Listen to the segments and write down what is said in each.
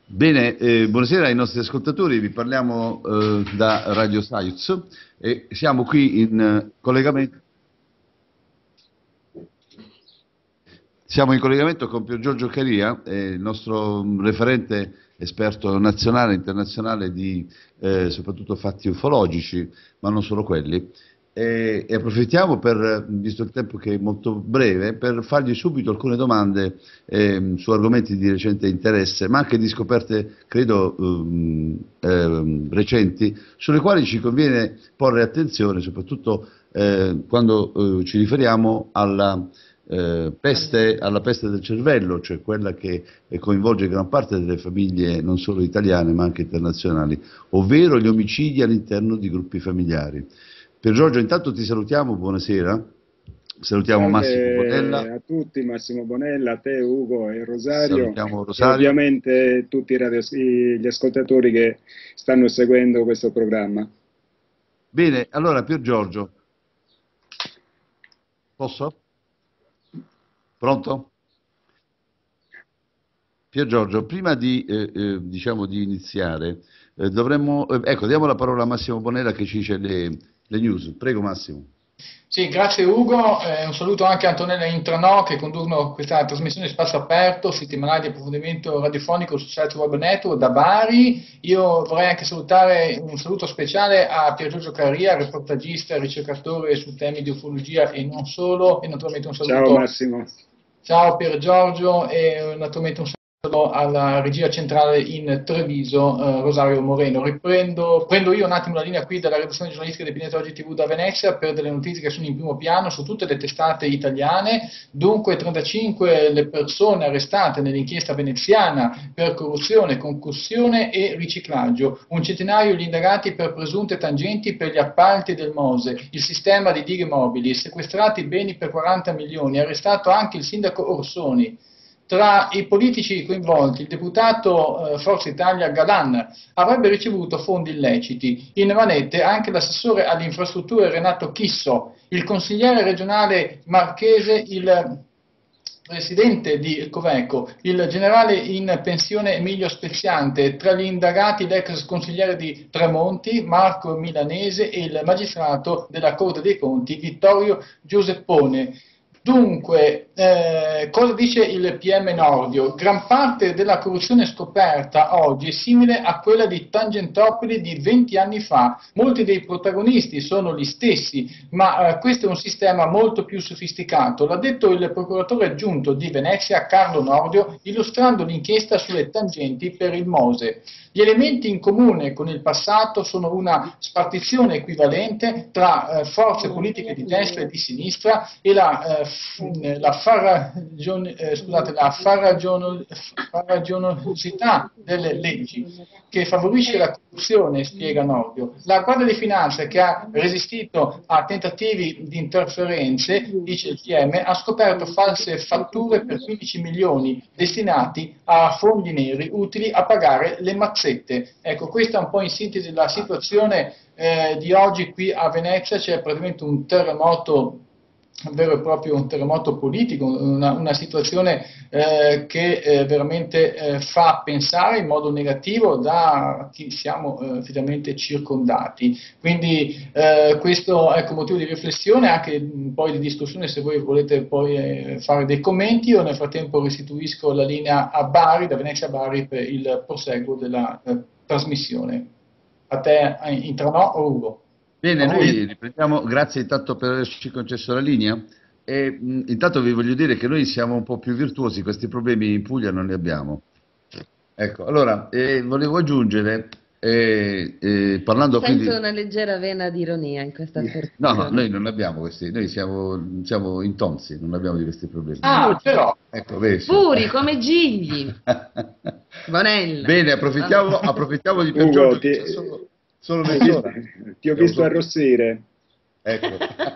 Bene, buonasera ai nostri ascoltatori, vi parliamo da Radio Saiuz e siamo qui in collegamento. Siamo in collegamento con Pier Giorgio Caria, il nostro referente esperto nazionale e internazionale di soprattutto fatti ufologici, ma non solo quelli. E approfittiamo visto il tempo che è molto breve, per fargli subito alcune domande su argomenti di recente interesse, ma anche di scoperte, credo, recenti, sulle quali ci conviene porre attenzione, soprattutto quando ci riferiamo alla peste del cervello, cioè quella che coinvolge gran parte delle famiglie non solo italiane ma anche internazionali, ovvero gli omicidi all'interno di gruppi familiari. Pier Giorgio, intanto ti salutiamo, buonasera. Salutiamo Massimo Salve Bonella. a tutti, Massimo Bonella, a te Ugo e Rosario Salutiamo e Rosario. ovviamente tutti gli ascoltatori che stanno seguendo questo programma. Bene, allora Pier Giorgio, posso? Pronto? Pier Giorgio, prima diciamo di iniziare, dovremmo, ecco, diamo la parola a Massimo Bonella che ci dice le news. Prego Massimo. Sì, grazie Ugo, un saluto anche a Antonella e Intranò che conducono questa trasmissione di Spazio Aperto, settimanale di approfondimento radiofonico su Site Web Network da Bari. Io vorrei anche salutare un saluto speciale a Pier Giorgio Caria, reportagista e ricercatore su temi di ufologia e non solo, e naturalmente un Ciao saluto. Massimo. Ciao Pier Giorgio e naturalmente un saluto alla regia centrale in Treviso, Rosario Moreno. Prendo io un attimo la linea qui dalla redazione giornalistica di Pineto Oggi TV da Venezia per delle notizie che sono in primo piano su tutte le testate italiane. Dunque 35 le persone arrestate nell'inchiesta veneziana per corruzione, concussione e riciclaggio. Un centinaio gli indagati per presunte tangenti per gli appalti del Mose, il sistema di dighe mobili, sequestrati beni per 40 milioni, arrestato anche il sindaco Orsoni. Tra i politici coinvolti, il deputato Forza Italia Galan avrebbe ricevuto fondi illeciti. In manette anche l'assessore alle infrastrutture Renato Chisso, il consigliere regionale marchese, il presidente di Coveco, il generale in pensione Emilio Speziante, tra gli indagati l'ex consigliere di Tremonti, Marco Milanese e il magistrato della Corte dei Conti, Vittorio Giuseppone. Dunque, cosa dice il PM Nordio? Gran parte della corruzione scoperta oggi è simile a quella di Tangentopoli di 20 anni fa. Molti dei protagonisti sono gli stessi, ma questo è un sistema molto più sofisticato. L'ha detto il procuratore aggiunto di Venezia, Carlo Nordio, illustrando l'inchiesta sulle tangenti per il Mose. Gli elementi in comune con il passato sono una spartizione equivalente tra forze politiche di destra e di sinistra e la farragionosità delle leggi che favorisce la corruzione, spiega Nordio. La Guardia di Finanza, che ha resistito a tentativi di interferenze, dice il PM, ha scoperto false fatture per 15 milioni destinati a fondi neri utili a pagare le mazzette. Ecco, questa è un po' in sintesi la situazione di oggi qui a Venezia. C'è praticamente un terremoto, un vero e proprio un terremoto politico, una situazione che veramente fa pensare in modo negativo da chi siamo effettivamente circondati. Quindi questo è motivo di riflessione, anche poi di discussione, se voi volete poi fare dei commenti. Io nel frattempo restituisco la linea a Bari, da Venezia a Bari, per il proseguo della trasmissione. A te, Intranò o Ugo? Bene, noi riprendiamo, grazie intanto per averci concesso la linea e intanto vi voglio dire che noi siamo un po' più virtuosi, questi problemi in Puglia non li abbiamo. Ecco, allora, volevo aggiungere, parlando Sento quindi... una leggera vena di ironia in questa No, affermazione. noi non abbiamo questi, noi siamo intonsi, non abbiamo di questi problemi. Ah, però... Ecco, vedi. Puri come Gigli. Bonella. Bene, approfittiamo di Pier Ugo, Giorgio che c'è solo mezz'ora. ti ho visto arrossire. Ecco.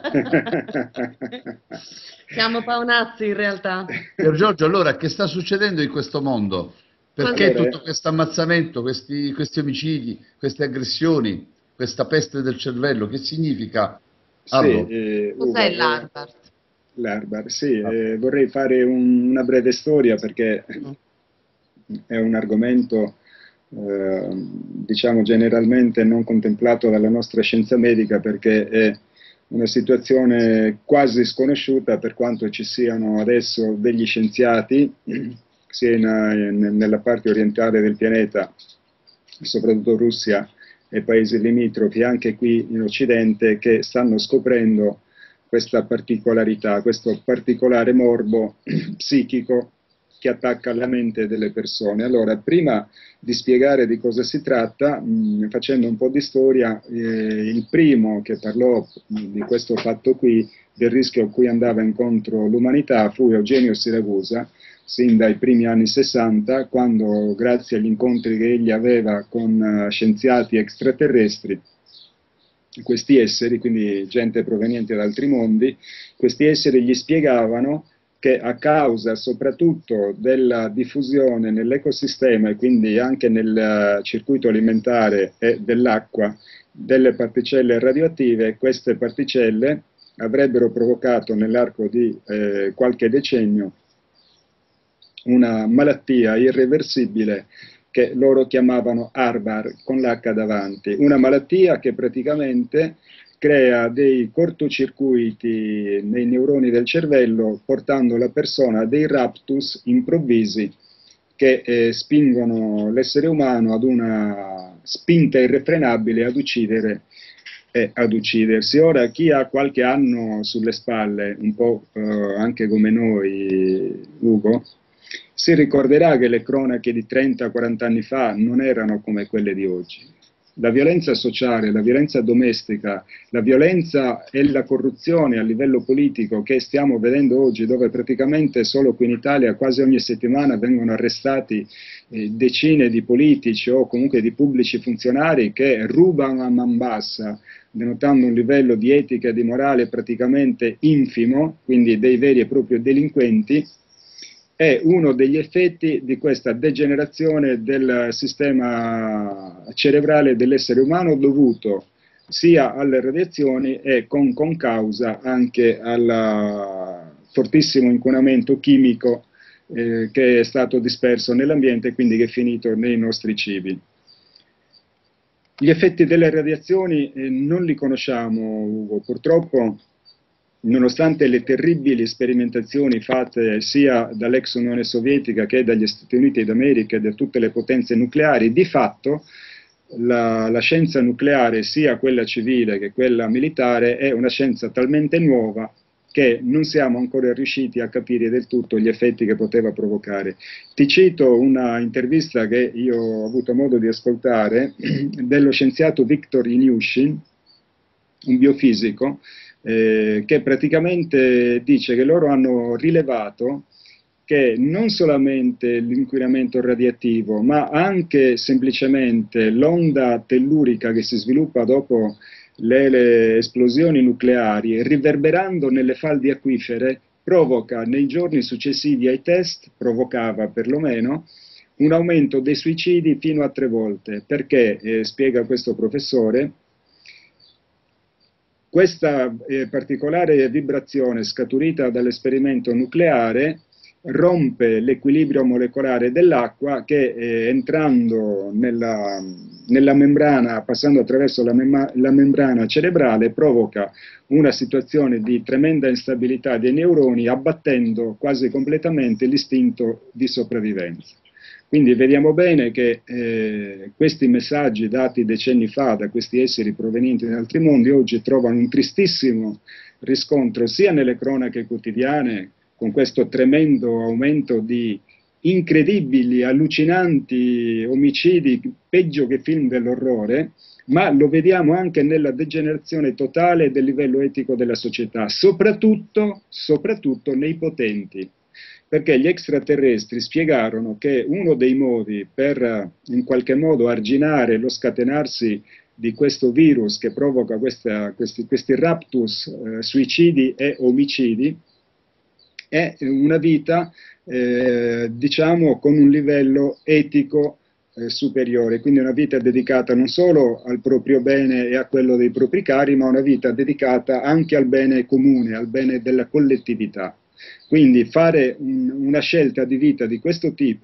Siamo paonazzi in realtà. Pier Giorgio, allora, che sta succedendo in questo mondo? Perché tutto questo ammazzamento, questi omicidi, queste aggressioni, questa peste del cervello? Che significa? Sì, Cos'è Ugo, l'Harvard? L'Harvard, sì, vorrei fare una breve storia perché è un argomento diciamo generalmente non contemplato dalla nostra scienza medica, perché è una situazione quasi sconosciuta, per quanto ci siano adesso degli scienziati sia nella parte orientale del pianeta, soprattutto Russia e paesi limitrofi, anche qui in Occidente, che stanno scoprendo questa particolarità, questo particolare morbo psichico che attacca la mente delle persone. Allora, prima di spiegare di cosa si tratta, facendo un po' di storia, il primo che parlò di questo fatto qui, del rischio a cui andava incontro l'umanità, fu Eugenio Siragusa, sin dai primi anni 60, quando, grazie agli incontri che egli aveva con scienziati extraterrestri, questi esseri, quindi gente proveniente da altri mondi, questi esseri gli spiegavano che a causa soprattutto della diffusione nell'ecosistema e quindi anche nel circuito alimentare e dell'acqua delle particelle radioattive, queste particelle avrebbero provocato nell'arco di qualche decennio una malattia irreversibile che loro chiamavano ARVAR con l'H davanti, una malattia che praticamente crea dei cortocircuiti nei neuroni del cervello, portando la persona a dei raptus improvvisi che spingono l'essere umano ad una spinta irrefrenabile ad uccidere e ad uccidersi. Ora, chi ha qualche anno sulle spalle, un po' anche come noi, Ugo, si ricorderà che le cronache di 30-40 anni fa non erano come quelle di oggi. La violenza sociale, la violenza domestica, la violenza e la corruzione a livello politico che stiamo vedendo oggi, dove praticamente solo qui in Italia quasi ogni settimana vengono arrestati decine di politici o comunque di pubblici funzionari che rubano a man bassa, denotando un livello di etica e di morale praticamente infimo, quindi dei veri e propri delinquenti, è uno degli effetti di questa degenerazione del sistema cerebrale dell'essere umano, dovuto sia alle radiazioni e con concausa anche al fortissimo inquinamento chimico che è stato disperso nell'ambiente e quindi che è finito nei nostri cibi. Gli effetti delle radiazioni non li conosciamo, Ugo, purtroppo. Nonostante le terribili sperimentazioni fatte sia dall'ex Unione Sovietica che dagli Stati Uniti d'America e da tutte le potenze nucleari, di fatto la scienza nucleare, sia quella civile che quella militare, è una scienza talmente nuova che non siamo ancora riusciti a capire del tutto gli effetti che poteva provocare. Ti cito una intervista che io ho avuto modo di ascoltare dello scienziato Viktor Ilyushin, un biofisico, che praticamente dice che loro hanno rilevato che non solamente l'inquinamento radioattivo, ma anche semplicemente l'onda tellurica che si sviluppa dopo le esplosioni nucleari, riverberando nelle falde acquifere, provoca nei giorni successivi ai test, provocava perlomeno, un aumento dei suicidi fino a 3 volte, perché, spiega questo professore, questa particolare vibrazione scaturita dall'esperimento nucleare rompe l'equilibrio molecolare dell'acqua che entrando nella membrana, passando attraverso la membrana cerebrale, provoca una situazione di tremenda instabilità dei neuroni, abbattendo quasi completamente l'istinto di sopravvivenza. Quindi vediamo bene che questi messaggi dati decenni fa da questi esseri provenienti da altri mondi oggi trovano un tristissimo riscontro sia nelle cronache quotidiane, con questo tremendo aumento di incredibili, allucinanti omicidi, peggio che film dell'orrore, ma lo vediamo anche nella degenerazione totale del livello etico della società, soprattutto nei potenti. Perché gli extraterrestri spiegarono che uno dei modi per in qualche modo arginare lo scatenarsi di questo virus che provoca questi raptus, suicidi e omicidi, è una vita, diciamo, con un livello etico superiore, quindi una vita dedicata non solo al proprio bene e a quello dei propri cari, ma una vita dedicata anche al bene comune, al bene della collettività. Quindi fare una scelta di vita di questo tipo è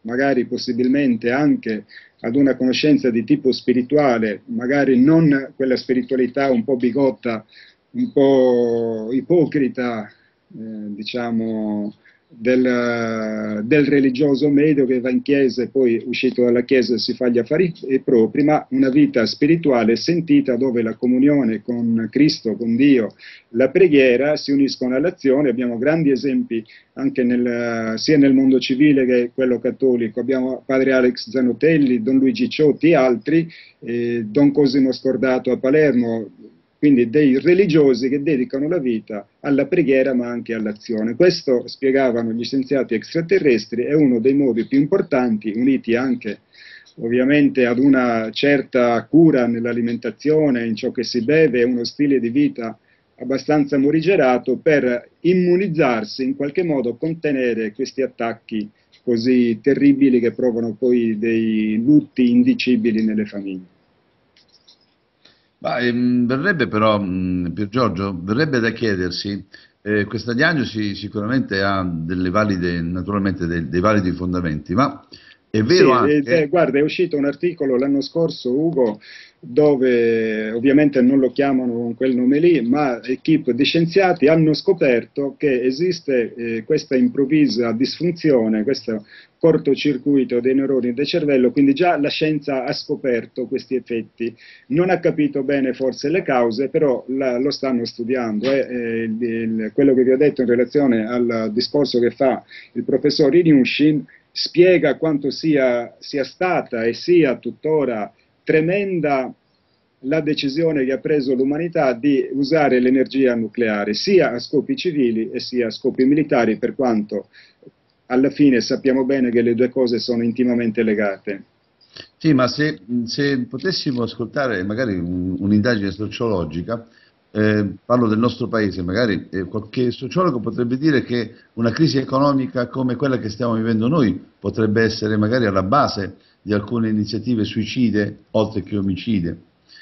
magari possibilmente anche ad una conoscenza di tipo spirituale, magari non quella spiritualità un po' bigotta, un po' ipocrita, diciamo, del religioso medio che va in chiesa e poi uscito dalla chiesa si fa gli affari propri, ma una vita spirituale sentita dove la comunione con Cristo, con Dio, la preghiera si uniscono all'azione. Abbiamo grandi esempi anche sia nel mondo civile che quello cattolico. Abbiamo padre Alex Zanotelli, Don Luigi Ciotti e altri, Don Cosimo Scordato a Palermo, quindi dei religiosi che dedicano la vita alla preghiera ma anche all'azione. Questo, spiegavano gli scienziati extraterrestri, è uno dei modi più importanti, uniti anche ovviamente ad una certa cura nell'alimentazione, in ciò che si beve, uno stile di vita abbastanza morigerato, per immunizzarsi, in qualche modo contenere questi attacchi così terribili che provano poi dei lutti indicibili nelle famiglie. Ma, verrebbe però, Pier Giorgio, verrebbe da chiedersi, questa diagnosi sicuramente ha delle valide, naturalmente dei validi fondamenti, ma è vero anche... Guarda, è uscito un articolo l'anno scorso, Ugo, dove ovviamente non lo chiamano con quel nome lì, ma equipe di scienziati hanno scoperto che esiste questa improvvisa disfunzione, questo cortocircuito dei neuroni del cervello, quindi già la scienza ha scoperto questi effetti, non ha capito bene forse le cause, però lo stanno studiando. Quello che vi ho detto in relazione al discorso che fa il professor Ilyushin spiega quanto sia stata e sia tuttora tremenda la decisione che ha preso l'umanità di usare l'energia nucleare sia a scopi civili e sia a scopi militari, per quanto alla fine sappiamo bene che le due cose sono intimamente legate. Sì, ma se potessimo ascoltare magari un'indagine sociologica, parlo del nostro paese, magari qualche sociologo potrebbe dire che una crisi economica come quella che stiamo vivendo noi potrebbe essere magari alla base di alcune iniziative suicide, oltre che omicide.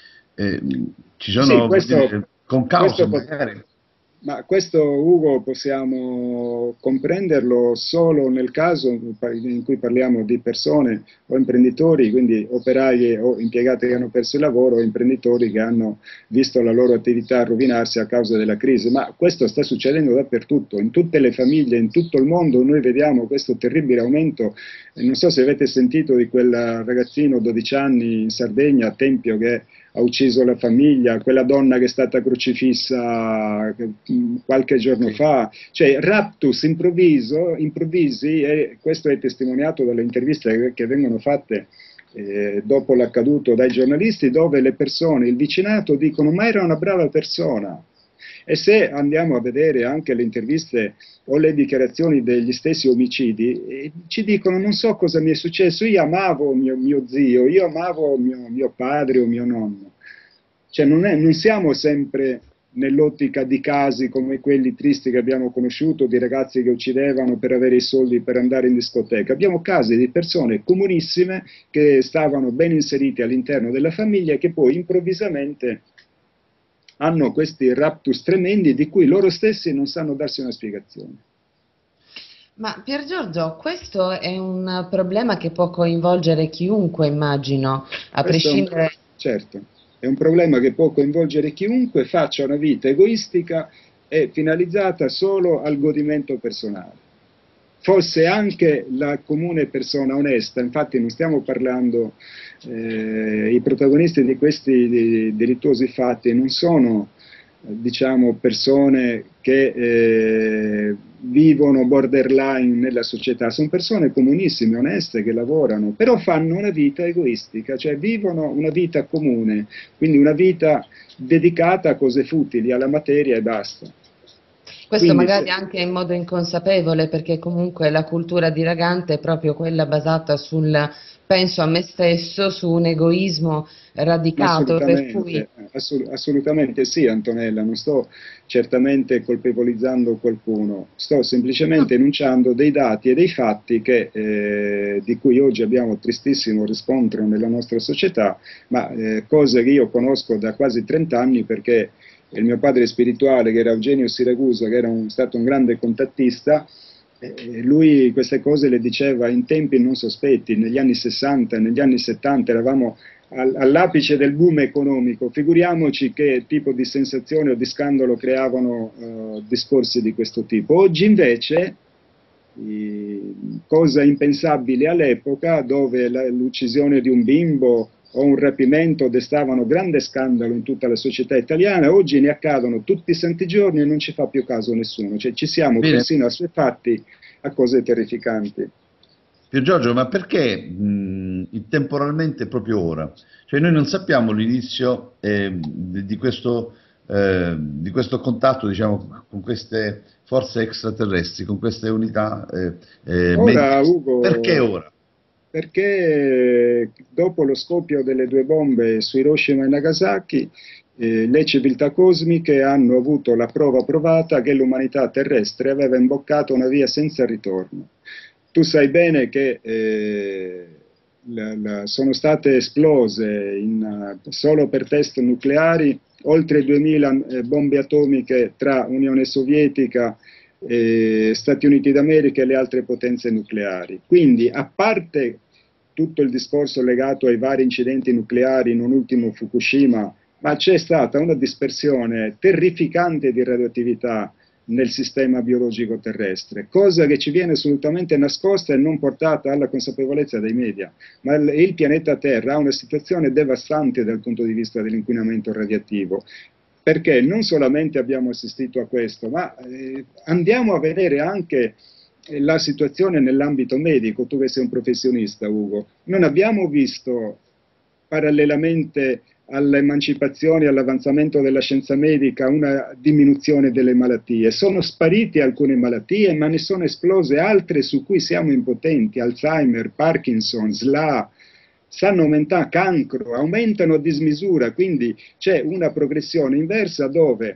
Ci sono, sì, concause magari. Ma questo, Ugo, possiamo comprenderlo solo nel caso in cui parliamo di persone o imprenditori, quindi operai o impiegati che hanno perso il lavoro, o imprenditori che hanno visto la loro attività rovinarsi a causa della crisi. Ma questo sta succedendo dappertutto, in tutte le famiglie, in tutto il mondo noi vediamo questo terribile aumento. Non so se avete sentito di quel ragazzino 12 anni in Sardegna, a Tempio, che ha ucciso la famiglia, quella donna che è stata crocifissa qualche giorno fa, cioè raptus improvvisi, e questo è testimoniato dalle interviste che vengono fatte dopo l'accaduto dai giornalisti, dove le persone, il vicinato dicono: ma era una brava persona. E se andiamo a vedere anche le interviste o le dichiarazioni degli stessi omicidi, ci dicono: non so cosa mi è successo, io amavo mio zio, io amavo mio padre o mio nonno. Cioè non siamo sempre nell'ottica di casi come quelli tristi che abbiamo conosciuto, di ragazzi che uccidevano per avere i soldi per andare in discoteca. Abbiamo casi di persone comunissime che stavano ben inserite all'interno della famiglia e che poi improvvisamente hanno questi raptus tremendi di cui loro stessi non sanno darsi una spiegazione. Ma Pier Giorgio, questo è un problema che può coinvolgere chiunque, immagino, a prescindere... Certo, è un problema che può coinvolgere chiunque faccia una vita egoistica e finalizzata solo al godimento personale. Fosse anche la comune persona onesta, infatti non stiamo parlando, i protagonisti di questi delittuosi fatti non sono, diciamo, persone che vivono borderline nella società, sono persone comunissime, oneste, che lavorano, però fanno una vita egoistica, cioè vivono una vita comune, quindi una vita dedicata a cose futili, alla materia e basta. Questo magari anche in modo inconsapevole, perché comunque la cultura dilagante è proprio quella basata sul penso a me stesso, su un egoismo radicato, per cui... Assolutamente sì, Antonella, non sto certamente colpevolizzando qualcuno, sto semplicemente enunciando dei dati e dei fatti di cui oggi abbiamo tristissimo riscontro nella nostra società, ma cose che io conosco da quasi 30 anni, perché il mio padre spirituale, che era Eugenio Siragusa, che era stato un grande contattista, Lui queste cose le diceva in tempi non sospetti, negli anni 60, negli anni 70 eravamo all'apice del boom economico, figuriamoci che tipo di sensazione o di scandalo creavano discorsi di questo tipo. Oggi invece, cosa impensabile all'epoca, dove l'uccisione di un bimbo o un rapimento destavano grande scandalo in tutta la società italiana, oggi ne accadono tutti i santi giorni e non ci fa più caso nessuno, cioè ci siamo persino assuefatti a cose terrificanti. Pier Giorgio, ma perché temporalmente proprio ora? Cioè noi non sappiamo l'inizio di questo contatto, diciamo, con queste forze extraterrestri, con queste unità Ora, Ugo, perché ora? Perché dopo lo scoppio delle 2 bombe su Hiroshima e Nagasaki, le civiltà cosmiche hanno avuto la prova provata che l'umanità terrestre aveva imboccato una via senza ritorno. Tu sai bene che sono state esplose solo per test nucleari oltre 2000 bombe atomiche tra Unione Sovietica, Stati Uniti d'America e le altre potenze nucleari. Quindi, a parte tutto il discorso legato ai vari incidenti nucleari, non ultimo Fukushima, ma c'è stata una dispersione terrificante di radioattività nel sistema biologico terrestre, cosa che ci viene assolutamente nascosta e non portata alla consapevolezza dei media. Ma il pianeta Terra ha una situazione devastante dal punto di vista dell'inquinamento radioattivo, perché non solamente abbiamo assistito a questo, ma andiamo a vedere anche la situazione nell'ambito medico. Tu che sei un professionista, Ugo, non abbiamo visto parallelamente all'emancipazione e all'avanzamento della scienza medica una diminuzione delle malattie. Sono sparite alcune malattie, ma ne sono esplose altre su cui siamo impotenti: Alzheimer, Parkinson, SLA, stanno aumentando, cancro, aumentano a dismisura, quindi c'è una progressione inversa dove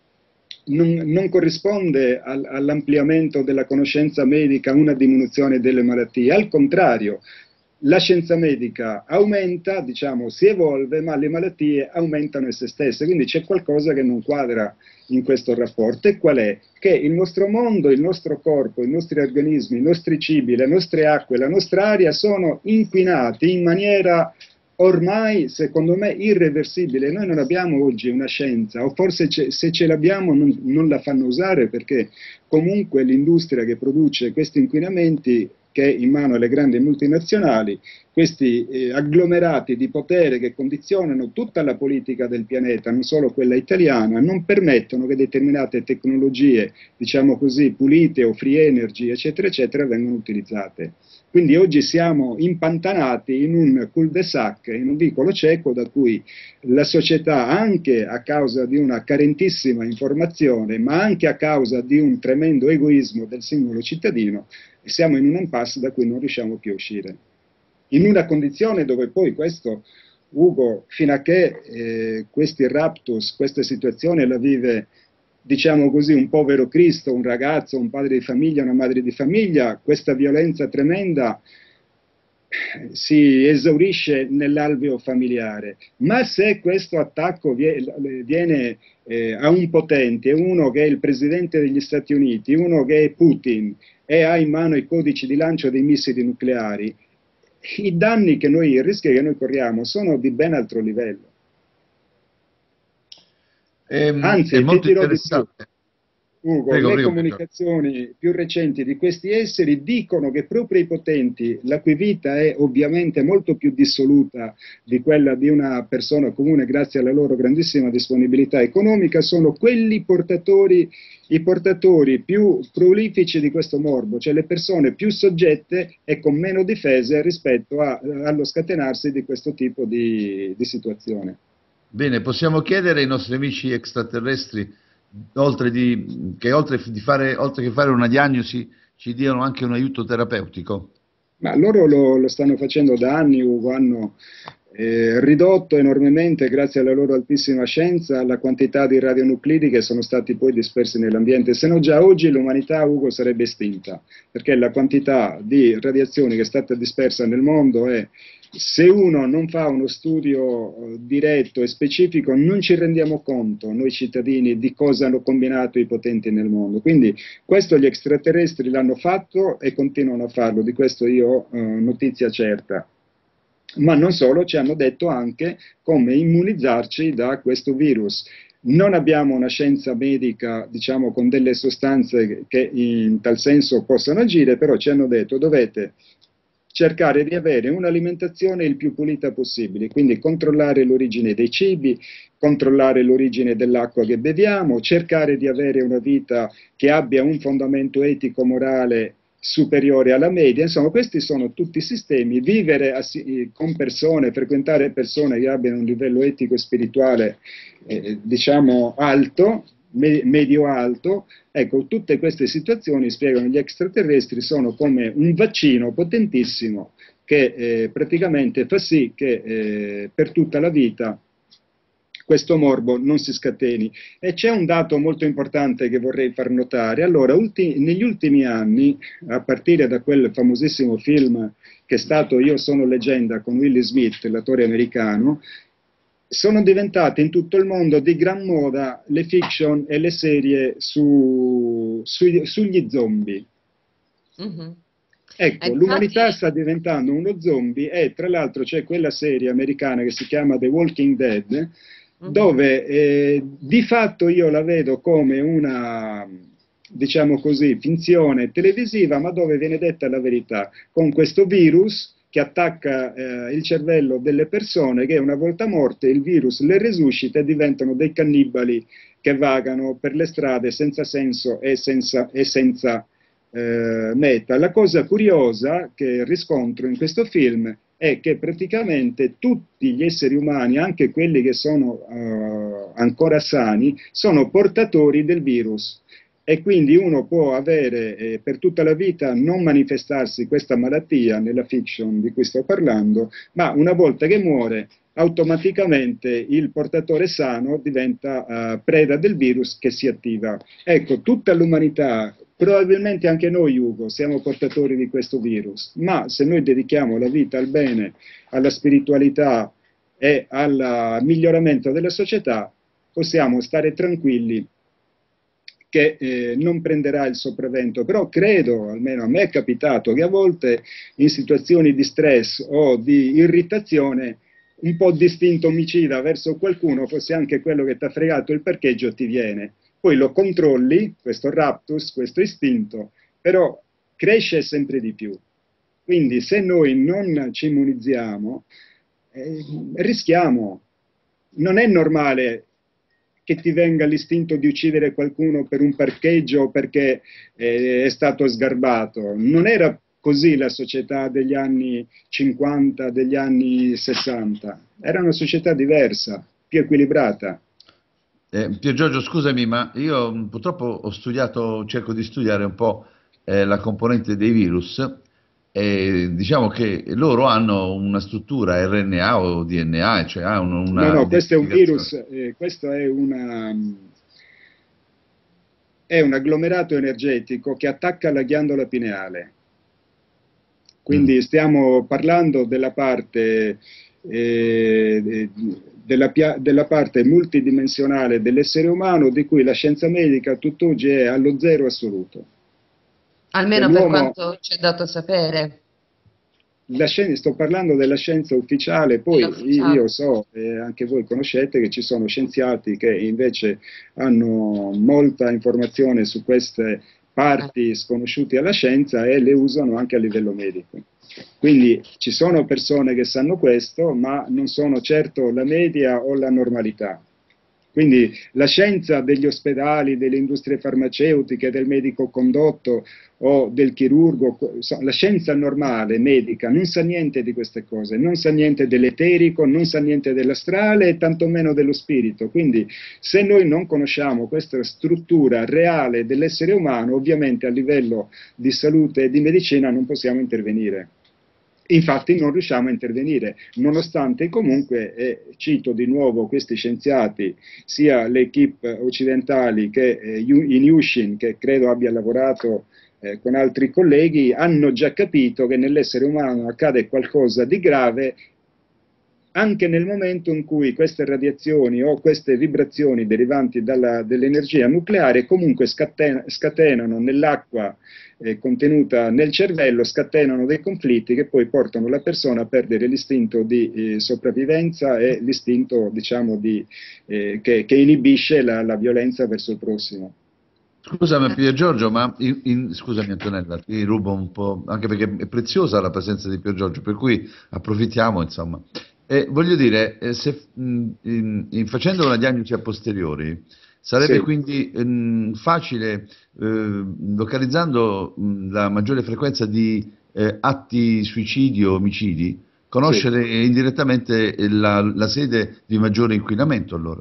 non corrisponde all'ampliamento della conoscenza medica una diminuzione delle malattie, al contrario. La scienza medica aumenta, diciamo, si evolve, ma le malattie aumentano esse stesse, quindi c'è qualcosa che non quadra in questo rapporto. E qual è? Che il nostro mondo, il nostro corpo, i nostri organismi, i nostri cibi, le nostre acque, la nostra aria sono inquinati in maniera ormai, secondo me, irreversibile. Noi non abbiamo oggi una scienza, o forse se ce l'abbiamo non la fanno usare, perché comunque l'industria che produce questi inquinamenti, che è in mano alle grandi multinazionali, questi agglomerati di potere che condizionano tutta la politica del pianeta, non solo quella italiana, non permettono che determinate tecnologie, diciamo così, pulite o free energy, eccetera, eccetera, vengano utilizzate. Quindi oggi siamo impantanati in un cul-de-sac, in un vicolo cieco, da cui la società, anche a causa di una carentissima informazione, ma anche a causa di un tremendo egoismo del singolo cittadino, siamo in un impasse da cui non riusciamo più a uscire. In una condizione dove poi questo, Ugo, fino a che questi raptus, queste situazioni la vive, diciamo così, un povero Cristo, un ragazzo, un padre di famiglia, una madre di famiglia, questa violenza tremenda si esaurisce nell'alveo familiare. Ma se questo attacco viene a un potente, uno che è il presidente degli Stati Uniti, uno che è Putin, e ha in mano i codici di lancio dei missili nucleari, i danni che noi, i rischi che noi corriamo sono di ben altro livello. Anzi, è molto ti dirò interessante. di più. Ugo, le comunicazioni più recenti di questi esseri dicono che proprio i potenti, la cui vita è ovviamente molto più dissoluta di quella di una persona comune grazie alla loro grandissima disponibilità economica, sono quelli i portatori più prolifici di questo morbo, cioè le persone più soggette e con meno difese rispetto allo scatenarsi di questo tipo di situazione. Bene, possiamo chiedere ai nostri amici extraterrestri, oltre che fare una diagnosi, ci diano anche un aiuto terapeutico? Ma loro lo stanno facendo da anni, Ugo, hanno ridotto enormemente, grazie alla loro altissima scienza, la quantità di radionuclidi che sono stati poi dispersi nell'ambiente. Se no già oggi l'umanità, Ugo, sarebbe estinta, perché la quantità di radiazioni che è stata dispersa nel mondo è, se uno non fa uno studio diretto e specifico, non ci rendiamo conto, noi cittadini, di cosa hanno combinato i potenti nel mondo. Quindi questo gli extraterrestri l'hanno fatto e continuano a farlo, di questo io ho notizia certa. Ma non solo, ci hanno detto anche come immunizzarci da questo virus. Non abbiamo una scienza medica, diciamo, con delle sostanze che in tal senso possano agire, però ci hanno detto dovete cercare di avere un'alimentazione il più pulita possibile, quindi controllare l'origine dei cibi, controllare l'origine dell'acqua che beviamo, cercare di avere una vita che abbia un fondamento etico-morale superiore alla media. Insomma, questi sono tutti sistemi. Vivere con persone, frequentare persone che abbiano un livello etico e spirituale diciamo alto, medio-alto. Ecco, tutte queste situazioni, spiegano gli extraterrestri, sono come un vaccino potentissimo che praticamente fa sì che per tutta la vita questo morbo non si scateni. E c'è un dato molto importante che vorrei far notare. Allora, negli ultimi anni, a partire da quel famosissimo film che è stato Io sono leggenda con Will Smith, l'attore americano, sono diventate in tutto il mondo di gran moda le fiction e le serie sugli zombie. Mm-hmm. Ecco, l'umanità sta diventando uno zombie e tra l'altro c'è quella serie americana che si chiama The Walking Dead, dove di fatto io la vedo come una, diciamo così, finzione televisiva, ma dove viene detta la verità, con questo virus che attacca il cervello delle persone che una volta morte il virus le resuscita e diventano dei cannibali che vagano per le strade senza senso e senza meta. La cosa curiosa che riscontro in questo film è che praticamente tutti gli esseri umani, anche quelli che sono ancora sani, sono portatori del virus. E quindi uno può avere per tutta la vita non manifestarsi questa malattia nella fiction di cui sto parlando, ma una volta che muore automaticamente il portatore sano diventa preda del virus che si attiva. Ecco, tutta l'umanità, probabilmente anche noi, Ugo, siamo portatori di questo virus, ma se noi dedichiamo la vita al bene, alla spiritualità e al miglioramento della società, possiamo stare tranquilli che non prenderà il sopravvento. Però credo, almeno a me è capitato, che a volte in situazioni di stress o di irritazione un po' di istinto omicida verso qualcuno, fosse anche quello che ti ha fregato il parcheggio, ti viene. Poi lo controlli, questo raptus, questo istinto, però cresce sempre di più. Quindi se noi non ci immunizziamo, rischiamo. Non è normale che ti venga l'istinto di uccidere qualcuno per un parcheggio o perché è stato sgarbato. Non era così la società degli anni 50, degli anni 60. Era una società diversa, più equilibrata. Pier Giorgio, scusami, ma io purtroppo ho studiato, cerco di studiare un po' la componente dei virus e diciamo che loro hanno una struttura RNA o DNA, cioè ha una No, questo è un virus, identificazione. questo è un agglomerato energetico che attacca la ghiandola pineale. Quindi stiamo parlando della parte, della parte multidimensionale dell'essere umano di cui la scienza medica tutt'oggi è allo zero assoluto. Almeno per quanto ci è dato sapere. Sto parlando della scienza ufficiale, poi io so, e anche voi conoscete, che ci sono scienziati che invece hanno molta informazione su queste parti sconosciute alla scienza e le usano anche a livello medico. Quindi ci sono persone che sanno questo, ma non sono certo la media o la normalità. Quindi la scienza degli ospedali, delle industrie farmaceutiche, del medico condotto o del chirurgo, la scienza normale, medica, non sa niente di queste cose, non sa niente dell'eterico, non sa niente dell'astrale e tantomeno dello spirito. Quindi se noi non conosciamo questa struttura reale dell'essere umano, ovviamente a livello di salute e di medicina non possiamo intervenire. Infatti non riusciamo a intervenire, nonostante comunque, cito di nuovo questi scienziati, sia le equip occidentali che Ilyushin, che credo abbia lavorato con altri colleghi, hanno già capito che nell'essere umano accade qualcosa di grave anche nel momento in cui queste radiazioni o queste vibrazioni derivanti dall'energia nucleare comunque scatenano nell'acqua contenuta nel cervello, scatenano dei conflitti che poi portano la persona a perdere l'istinto di sopravvivenza e l'istinto, diciamo, che inibisce la violenza verso il prossimo. Scusami Pier Giorgio, ma scusami Antonella, ti rubo un po', anche perché è preziosa la presenza di Pier Giorgio, per cui approfittiamo, insomma. Voglio dire, facendo una diagnosi a posteriori, sarebbe Sì. quindi facile, localizzando la maggiore frequenza di atti suicidio, omicidi, conoscere indirettamente la sede di maggiore inquinamento allora.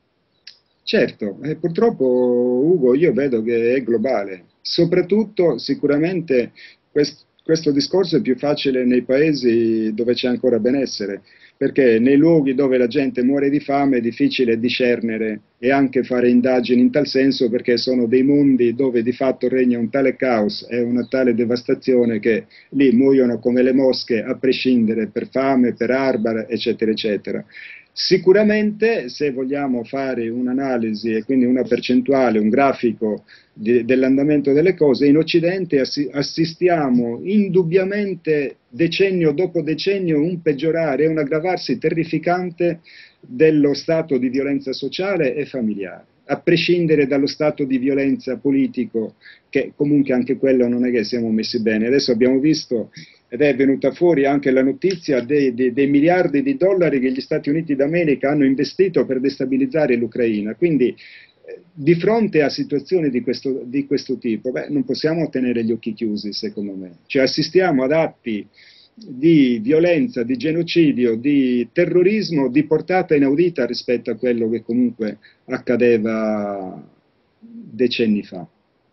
Certo, purtroppo Ugo io vedo che è globale, soprattutto sicuramente questo discorso è più facile nei paesi dove c'è ancora benessere, perché nei luoghi dove la gente muore di fame è difficile discernere e anche fare indagini in tal senso, perché sono dei mondi dove di fatto regna un tale caos e una tale devastazione che lì muoiono come le mosche a prescindere per fame, per arbara, eccetera, eccetera. Sicuramente, se vogliamo fare un'analisi e quindi una percentuale, un grafico dell'andamento delle cose, in Occidente assistiamo indubbiamente decennio dopo decennio un peggiorare e un aggravarsi terrificante dello stato di violenza sociale e familiare, a prescindere dallo stato di violenza politico, che comunque anche quello non è che siamo messi bene. Adesso abbiamo visto ed è venuta fuori anche la notizia dei miliardi di dollari che gli Stati Uniti d'America hanno investito per destabilizzare l'Ucraina. Quindi di fronte a situazioni di questo tipo, non possiamo tenere gli occhi chiusi, secondo me. Cioè assistiamo ad atti di violenza, di genocidio, di terrorismo di portata inaudita rispetto a quello che comunque accadeva decenni fa.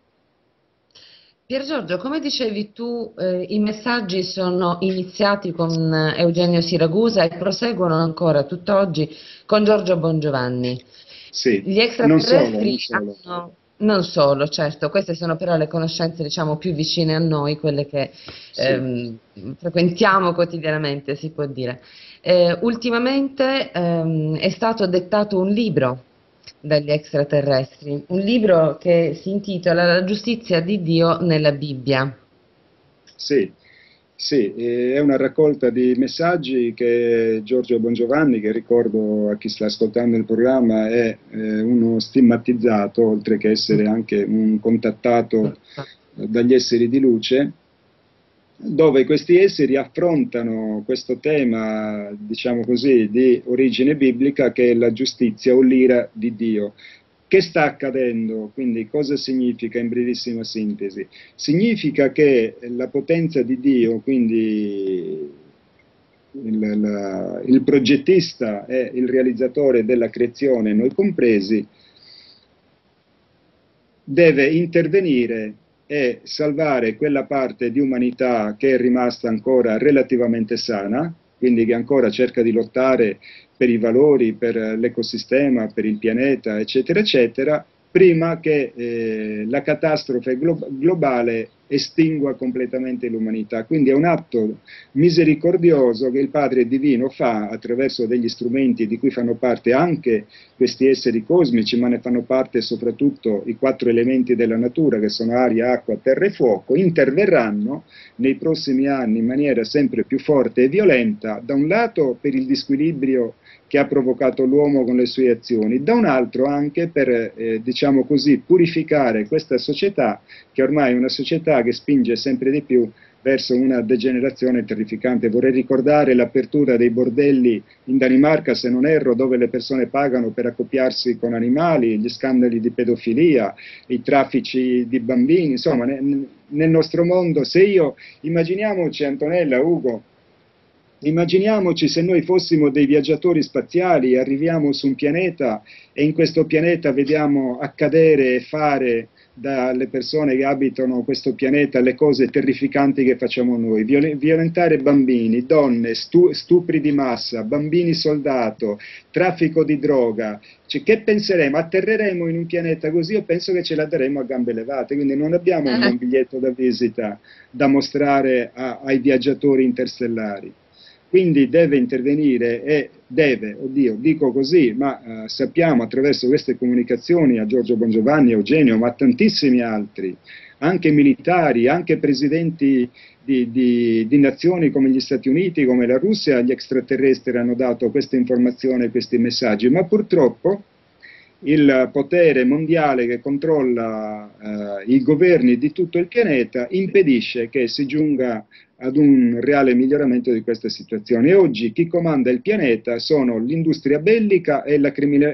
Pier Giorgio, come dicevi tu, i messaggi sono iniziati con Eugenio Siragusa e proseguono ancora tutt'oggi con Giorgio Bongiovanni. Sì, Gli extraterrestri hanno... Non solo, certo, queste sono però le conoscenze, diciamo, più vicine a noi, quelle che frequentiamo quotidianamente, si può dire. Ultimamente è stato dettato un libro dagli extraterrestri, un libro che si intitola La giustizia di Dio nella Bibbia. Sì, sì, è una raccolta di messaggi che Giorgio Bongiovanni, che ricordo a chi sta ascoltando il programma, è uno stigmatizzato, oltre che essere anche un contattato dagli esseri di luce, dove questi esseri affrontano questo tema, diciamo così, di origine biblica, che è la giustizia o l'ira di Dio. Che sta accadendo? Quindi cosa significa in brevissima sintesi? Significa che la potenza di Dio, quindi il progettista e il realizzatore della creazione, noi compresi, deve intervenire e salvare quella parte di umanità che è rimasta ancora relativamente sana, quindi che ancora cerca di lottare per i valori, per l'ecosistema, per il pianeta, eccetera, eccetera, prima che la catastrofe globale estingua completamente l'umanità. Quindi è un atto misericordioso che il Padre Divino fa attraverso degli strumenti di cui fanno parte anche questi esseri cosmici, ma ne fanno parte soprattutto i 4 elementi della natura, che sono aria, acqua, terra e fuoco. Interverranno nei prossimi anni in maniera sempre più forte e violenta, da un lato per il disquilibrio che ha provocato l'uomo con le sue azioni, da un altro anche per, diciamo così, purificare questa società, che ormai è una società che spinge sempre di più verso una degenerazione terrificante. Vorrei ricordare l'apertura dei bordelli in Danimarca, se non erro, dove le persone pagano per accoppiarsi con animali, gli scandali di pedofilia, i traffici di bambini, insomma, nel nostro mondo, immaginiamoci, Antonella, Ugo, immaginiamoci se noi fossimo dei viaggiatori spaziali, arriviamo su un pianeta e in questo pianeta vediamo accadere e fare dalle persone che abitano questo pianeta le cose terrificanti che facciamo noi, violentare bambini, donne, stupri di massa, bambini soldato, traffico di droga. Cioè, che penseremo? Atterreremo in un pianeta così? Io penso che ce la daremo a gambe levate, quindi non abbiamo un biglietto da visita da mostrare ai viaggiatori interstellari. Quindi deve intervenire oddio, dico così, ma sappiamo attraverso queste comunicazioni a Giorgio Bongiovanni, a Eugenio, ma a tantissimi altri, anche militari, anche presidenti di nazioni come gli Stati Uniti, come la Russia, gli extraterrestri hanno dato queste informazioni e questi messaggi, ma purtroppo il potere mondiale che controlla i governi di tutto il pianeta impedisce che si giunga ad un reale miglioramento di questa situazione. E oggi chi comanda il pianeta sono l'industria bellica, la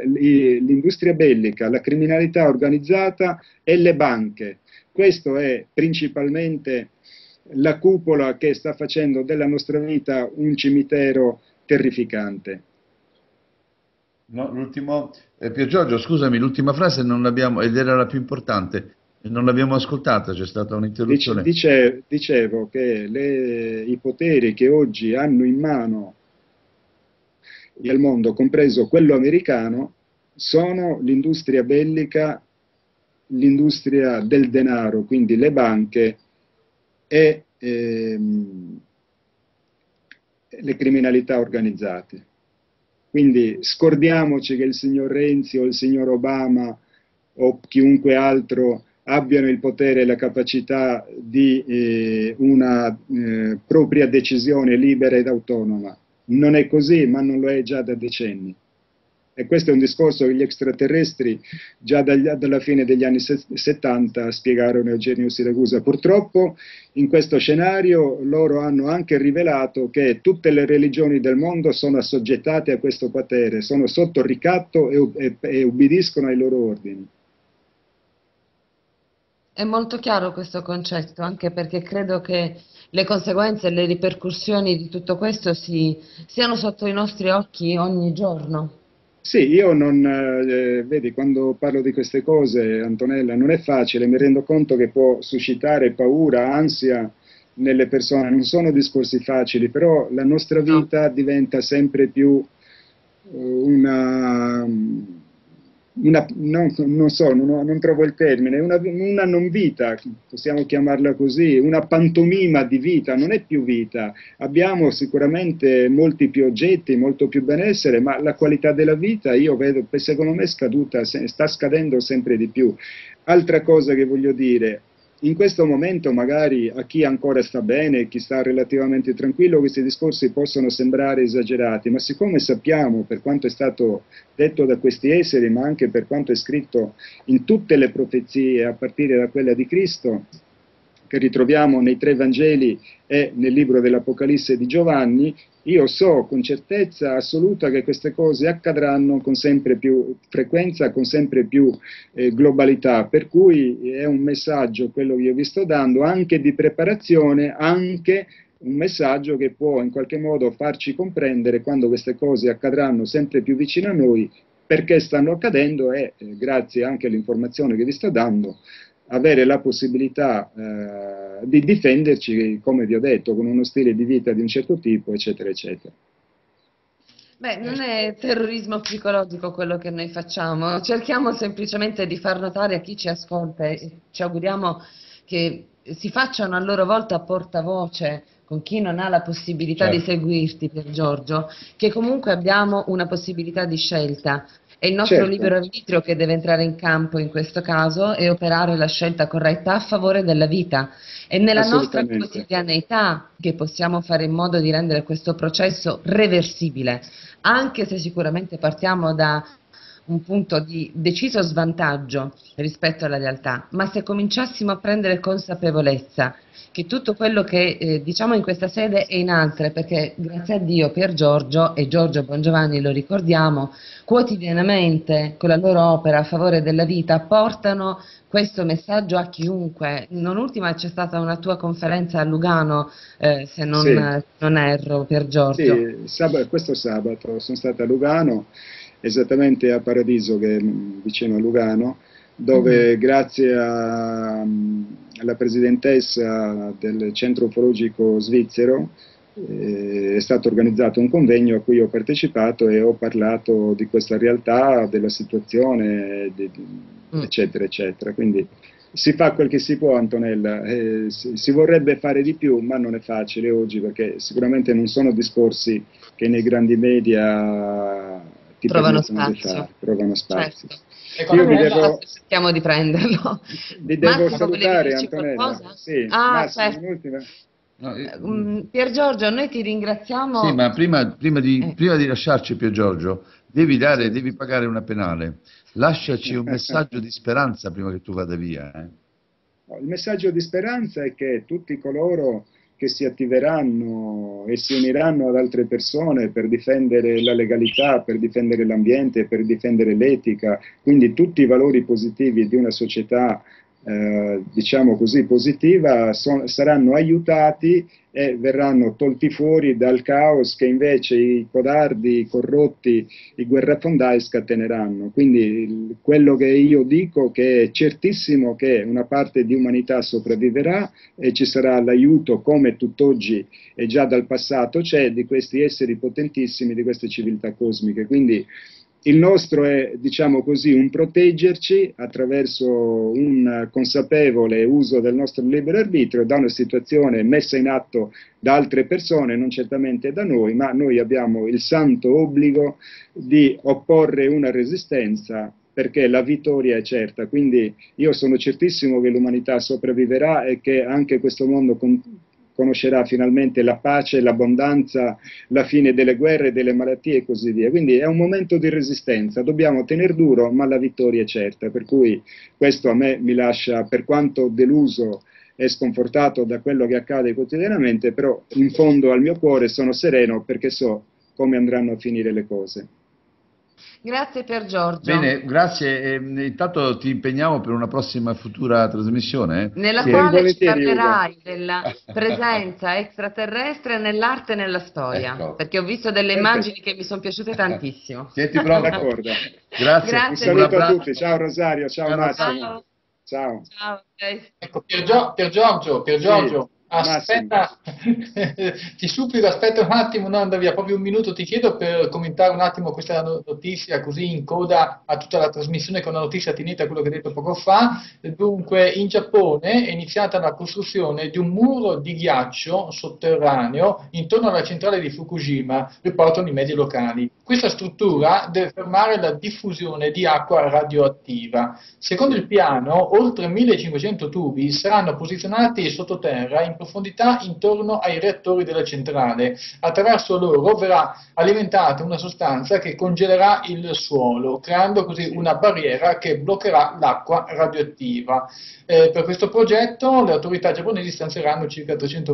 criminalità organizzata e le banche. Questo è principalmente la cupola che sta facendo della nostra vita un cimitero terrificante. No, Pier Giorgio, scusami, l'ultima frase non l'abbiamo, ed era la più importante, non l'abbiamo ascoltata, c'è stata un'interruzione. Dicevo che i poteri che oggi hanno in mano il mondo, compreso quello americano, sono l'industria bellica, l'industria del denaro, quindi le banche e le criminalità organizzate. Quindi scordiamoci che il signor Renzi o il signor Obama o chiunque altro abbiano il potere e la capacità di una propria decisione libera ed autonoma. Non è così, ma non lo è già da decenni. E questo è un discorso che gli extraterrestri già dalla fine degli anni 70 spiegarono a Eugenio Siragusa. Purtroppo in questo scenario loro hanno anche rivelato che tutte le religioni del mondo sono assoggettate a questo potere, sono sotto ricatto e ubbidiscono ai loro ordini. È molto chiaro questo concetto, anche perché credo che le conseguenze e le ripercussioni di tutto questo siano sotto i nostri occhi ogni giorno. Sì, io non, vedi, quando parlo di queste cose, Antonella, non è facile, mi rendo conto che può suscitare paura, ansia nelle persone, non sono discorsi facili, però la nostra vita diventa sempre più non trovo il termine, una non vita, possiamo chiamarla così, una pantomima di vita, non è più vita. Abbiamo sicuramente molti più oggetti, molto più benessere, ma la qualità della vita, io vedo, secondo me, sta scadendo sempre di più. Altra cosa che voglio dire, in questo momento magari a chi ancora sta bene, chi sta relativamente tranquillo, questi discorsi possono sembrare esagerati, ma siccome sappiamo, per quanto è stato detto da questi esseri, ma anche per quanto è scritto in tutte le profezie, a partire da quella di Cristo, che ritroviamo nei 3 Vangeli e nel libro dell'Apocalisse di Giovanni, io so con certezza assoluta che queste cose accadranno con sempre più frequenza, con sempre più globalità, per cui è un messaggio, quello che io vi sto dando, anche di preparazione, anche un messaggio che può in qualche modo farci comprendere quando queste cose accadranno sempre più vicino a noi, perché stanno accadendo e grazie anche all'informazione che vi sto dando, avere la possibilità di difenderci, come vi ho detto, con uno stile di vita di un certo tipo, eccetera, eccetera. Beh, non è terrorismo psicologico quello che noi facciamo, cerchiamo semplicemente di far notare a chi ci ascolta e ci auguriamo che si facciano a loro volta portavoce con chi non ha la possibilità di seguirti, Pier Giorgio, che comunque abbiamo una possibilità di scelta. È il nostro libero arbitrio che deve entrare in campo in questo caso e operare la scelta corretta a favore della vita. È nella nostra quotidianeità che possiamo fare in modo di rendere questo processo reversibile, anche se sicuramente partiamo da un punto di deciso svantaggio rispetto alla realtà, ma se cominciassimo a prendere consapevolezza che tutto quello che diciamo in questa sede e in altre, perché grazie a Dio Pier Giorgio e Giorgio Bongiovanni, lo ricordiamo, quotidianamente con la loro opera a favore della vita portano questo messaggio a chiunque. Non ultima c'è stata una tua conferenza a Lugano, se non erro, Pier Giorgio. Sì, questo sabato sono stata a Lugano, esattamente a Paradiso, che è vicino a Lugano, dove grazie alla presidentessa del centro ufologico svizzero è stato organizzato un convegno a cui ho partecipato e ho parlato di questa realtà, della situazione, eccetera, eccetera. Quindi si fa quel che si può, Antonella, si vorrebbe fare di più, ma non è facile oggi, perché sicuramente non sono discorsi che nei grandi media ti trovano permettono di spazio. fare, trovano spazio. Certo. Io vi devo, cerchiamo di prenderlo. vi devo Massimo, volevi salutare, dirci Antonella. qualcosa? Sì, Ah, Massimo, certo. un'ultima. No, Pier Giorgio, noi ti ringraziamo. sì, ma prima di lasciarci, Pier Giorgio, devi pagare una penale. Lasciaci un messaggio di speranza prima che tu vada via. No, il messaggio di speranza è che tutti coloro che si attiveranno e si uniranno ad altre persone per difendere la legalità, per difendere l'ambiente, per difendere l'etica, quindi tutti i valori positivi di una società, diciamo così, positiva, saranno aiutati e verranno tolti fuori dal caos che invece i codardi, i corrotti, i guerrafondai scateneranno. Quindi quello che io dico che è certissimo che una parte di umanità sopravviverà e ci sarà l'aiuto, come tutt'oggi e già dal passato c'è, di questi esseri potentissimi, di queste civiltà cosmiche. Quindi il nostro è, diciamo così, un proteggerci attraverso un consapevole uso del nostro libero arbitrio da una situazione messa in atto da altre persone, non certamente da noi, ma noi abbiamo il santo obbligo di opporre una resistenza perché la vittoria è certa. Quindi io sono certissimo che l'umanità sopravviverà e che anche questo mondo conoscerà finalmente la pace, l'abbondanza, la fine delle guerre, delle malattie e così via. Quindi è un momento di resistenza, dobbiamo tener duro, ma la vittoria è certa, per cui questo a me mi lascia, per quanto deluso e sconfortato da quello che accade quotidianamente, però in fondo al mio cuore sono sereno perché so come andranno a finire le cose. Grazie Pier Giorgio. Bene, grazie. Intanto ti impegniamo per una prossima futura trasmissione. Nella Che... quale ci parlerai della presenza extraterrestre nell'arte e nella storia, Ecco. Perché ho visto delle immagini che mi sono piaciute tantissimo. Senti pronto? D'accordo. Grazie. Un saluto a tutti, ciao Rosario, ciao Massimo. Ciao. Ciao. Ciao. Ecco, Pier Giorgio, Sì, aspetta, ti supplico, aspetta un attimo, no, andare via, proprio un minuto, ti chiedo per commentare un attimo questa notizia, così in coda a tutta la trasmissione, che è una notizia attinente a quello che hai detto poco fa. Dunque, in Giappone è iniziata la costruzione di un muro di ghiaccio sotterraneo intorno alla centrale di Fukushima, riportano i media locali. Questa struttura deve fermare la diffusione di acqua radioattiva. Secondo il piano, oltre 1500 tubi saranno posizionati sottoterra in profondità intorno ai reattori della centrale. Attraverso loro verrà alimentata una sostanza che congelerà il suolo, creando così una barriera che bloccherà l'acqua radioattiva. Per questo progetto le autorità giapponesi stanzieranno circa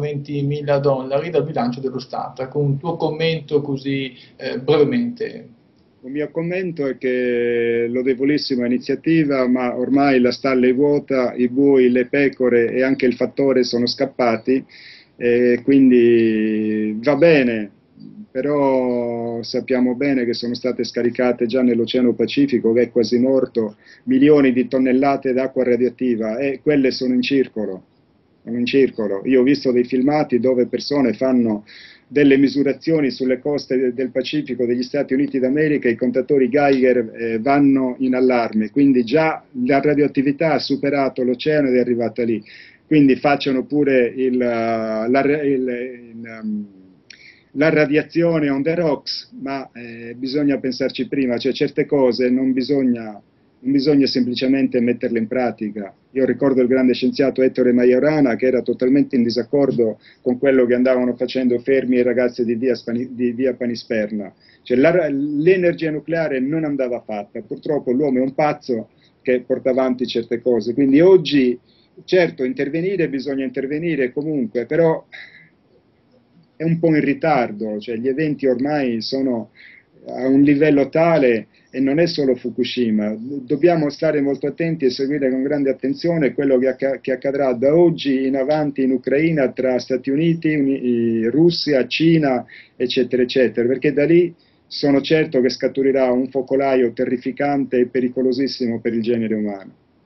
$320.000 dal bilancio dello Stato. Con un tuo commento così brevemente. Il mio commento è che lodevolissima iniziativa, ma ormai la stalla è vuota, i bui, le pecore e anche il fattore sono scappati, quindi va bene, però sappiamo bene che sono state scaricate già nell'Oceano Pacifico, che è quasi morto, milioni di tonnellate d'acqua radioattiva e quelle sono in circolo. Io ho visto dei filmati dove persone fanno delle misurazioni sulle coste del Pacifico degli Stati Uniti d'America, i contatori Geiger vanno in allarme, quindi già la radioattività ha superato l'oceano ed è arrivata lì. Quindi facciano pure la radiazione on the rocks, ma bisogna pensarci prima, cioè certe cose non bisogna semplicemente metterle in pratica. Io ricordo il grande scienziato Ettore Majorana che era totalmente in disaccordo con quello che andavano facendo Fermi e i ragazzi di via Panisperna. Cioè, l'energia nucleare non andava fatta, purtroppo l'uomo è un pazzo che porta avanti certe cose, quindi oggi certo bisogna intervenire comunque, però è un po' in ritardo, cioè gli eventi ormai sono a un livello tale e non è solo Fukushima, dobbiamo stare molto attenti e seguire con grande attenzione quello che accadrà da oggi in avanti in Ucraina tra Stati Uniti, Russia, Cina, eccetera, eccetera, perché da lì sono certo che scaturirà un focolaio terrificante e pericolosissimo per il genere umano.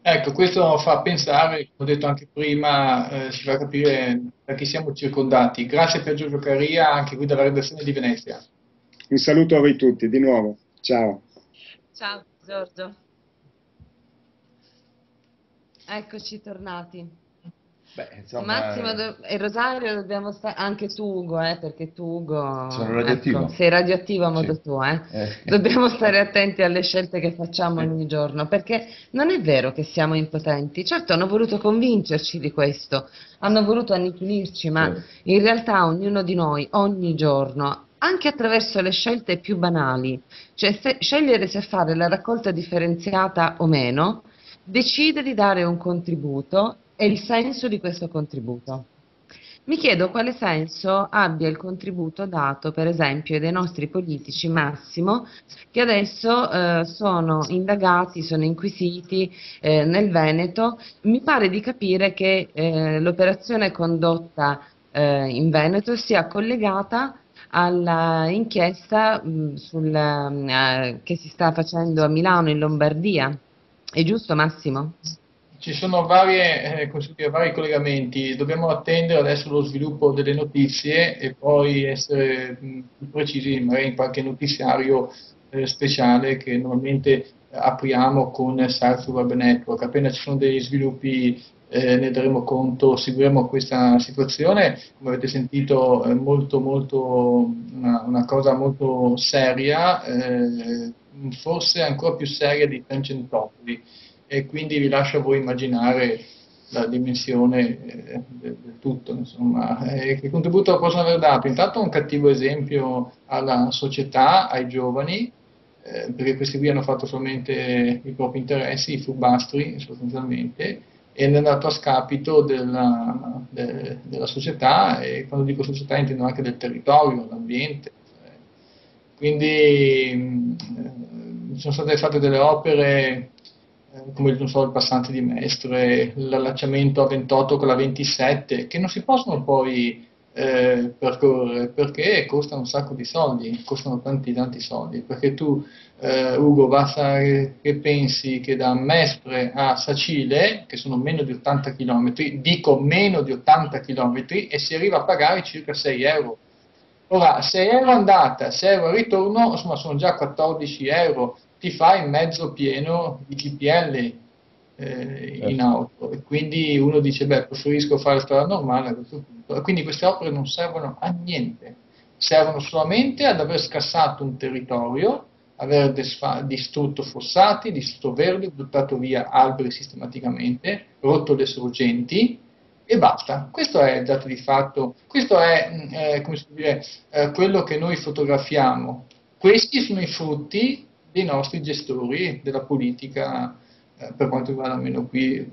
Ecco, questo fa pensare, come ho detto anche prima, ci fa capire da chi siamo circondati. Grazie per Giorgio Caria, anche qui dalla redazione di Venezia. Un saluto a voi tutti, di nuovo. Ciao. Ciao Giorgio, eccoci tornati. Beh, insomma, Massimo e Rosario dobbiamo stare, anche tu Ugo, perché tu sono Ugo, ecco, radioattivo. sei radioattivo a Sì. modo tuo, Dobbiamo stare attenti alle scelte che facciamo ogni giorno, perché non è vero che siamo impotenti. Certo, hanno voluto convincerci di questo, hanno voluto annichilirci, ma Certo. in realtà ognuno di noi, ogni giorno, anche attraverso le scelte più banali, cioè scegliere se fare la raccolta differenziata o meno, decide di dare un contributo e il senso di questo contributo. Mi chiedo quale senso abbia il contributo dato, per esempio, dai nostri politici Massimo, che adesso sono indagati, sono inquisiti nel Veneto. Mi pare di capire che l'operazione condotta in Veneto sia collegata all'inchiesta che si sta facendo a Milano, in Lombardia. È giusto, Massimo? Ci sono come si dice, vari collegamenti, dobbiamo attendere adesso lo sviluppo delle notizie e poi essere più precisi magari in qualche notiziario speciale che normalmente apriamo con SARS Web Network. Appena ci sono degli sviluppi ne daremo conto, seguiremo questa situazione, come avete sentito è una cosa molto seria, forse ancora più seria di Tangentopoli, e quindi vi lascio a voi immaginare la dimensione del tutto, insomma. Che contributo possono aver dato? Intanto un cattivo esempio alla società, ai giovani, perché questi qui hanno fatto solamente i propri interessi, i furbastri sostanzialmente, e hanno andato a scapito della società, e quando dico società intendo anche del territorio, l'ambiente. Quindi sono state fatte delle opere come non so, il passante di Mestre, l'allacciamento a 28 con la 27, che non si possono poi percorrere perché costano un sacco di soldi, costano tanti tanti soldi, perché tu Ugo basta che pensi che da Mestre a Sacile, che sono meno di 80 km, dico meno di 80 km, e si arriva a pagare circa 6 euro. Ora, 6 euro andata, 6 euro ritorno, insomma sono già 14 euro, ti fai mezzo pieno di GPL in Certo. auto, e quindi uno dice, beh, preferisco fare strada normale a questo punto. E quindi queste opere non servono a niente, servono solamente ad aver scassato un territorio, aver distrutto fossati, distrutto verde, buttato via alberi sistematicamente, rotto le sorgenti, e basta. Questo è il dato di fatto, questo è come si può dire, quello che noi fotografiamo. Questi sono i frutti dei nostri gestori della politica, per quanto riguarda almeno qui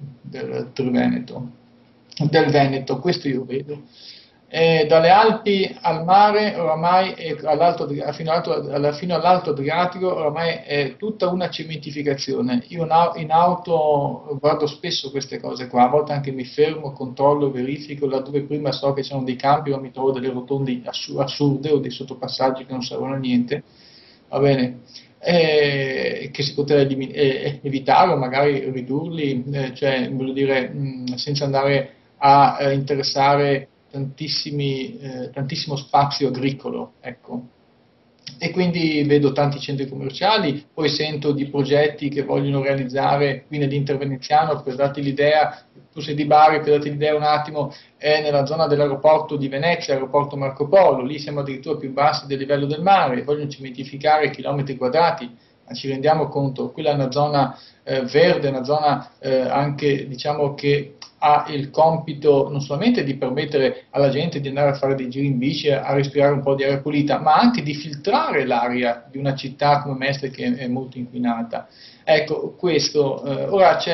del Veneto, questo io vedo. Dalle Alpi al mare, oramai, fino all'Alto Adriatico, oramai è tutta una cementificazione. Io in auto guardo spesso queste cose qua, a volte anche mi fermo, controllo, verifico, laddove prima so che c'erano dei campi, ma mi trovo delle rotonde assurde o dei sottopassaggi che non servono a niente, va bene, che si poteva evitare o magari ridurli, cioè, voglio dire, senza andare a interessare tantissimo spazio agricolo, ecco. E quindi vedo tanti centri commerciali, poi sento di progetti che vogliono realizzare qui nell'Interveneziano, per darti l'idea, tu sei di Bari, per darti l'idea un attimo, è nella zona dell'aeroporto di Venezia, aeroporto Marco Polo, lì siamo addirittura più bassi del livello del mare, vogliono cementificare chilometri quadrati, ma ci rendiamo conto, quella è una zona verde, una zona anche diciamo che ha il compito non solamente di permettere alla gente di andare a fare dei giri in bici, a respirare un po' di aria pulita, ma anche di filtrare l'aria di una città come Mestre che è molto inquinata. Ecco, questo, ora c'è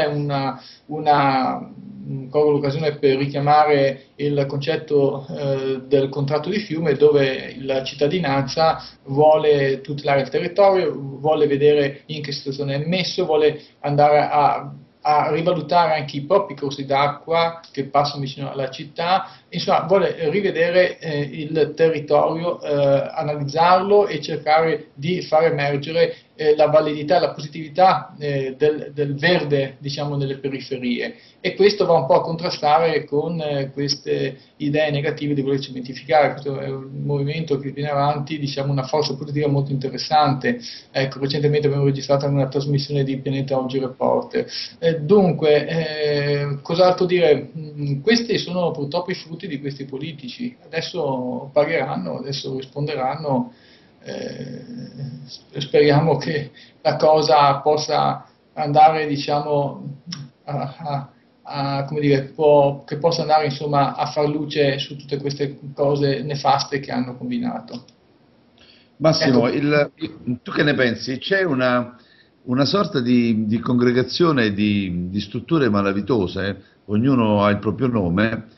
colgo l'occasione per richiamare il concetto del contratto di fiume, dove la cittadinanza vuole tutelare il territorio, vuole vedere in che situazione è messo, vuole andare a rivalutare anche i propri corsi d'acqua che passano vicino alla città, insomma vuole rivedere il territorio, analizzarlo e cercare di far emergere la validità e la positività del verde, diciamo, nelle periferie, e questo va un po' a contrastare con queste idee negative di voler cementificare. Questo è un movimento che viene avanti, diciamo, una forza politica molto interessante. Ecco, recentemente abbiamo registrato una trasmissione di Pianeta Oggi Reporter. Dunque, cos'altro dire? Questi sono purtroppo i frutti di questi politici. Adesso pagheranno, adesso risponderanno. Speriamo che la cosa possa andare, diciamo, come dire, che possa andare, insomma, a far luce su tutte queste cose nefaste che hanno combinato. Massimo, Ecco. tu che ne pensi? C'è una sorta di congregazione di strutture malavitose, ognuno ha il proprio nome,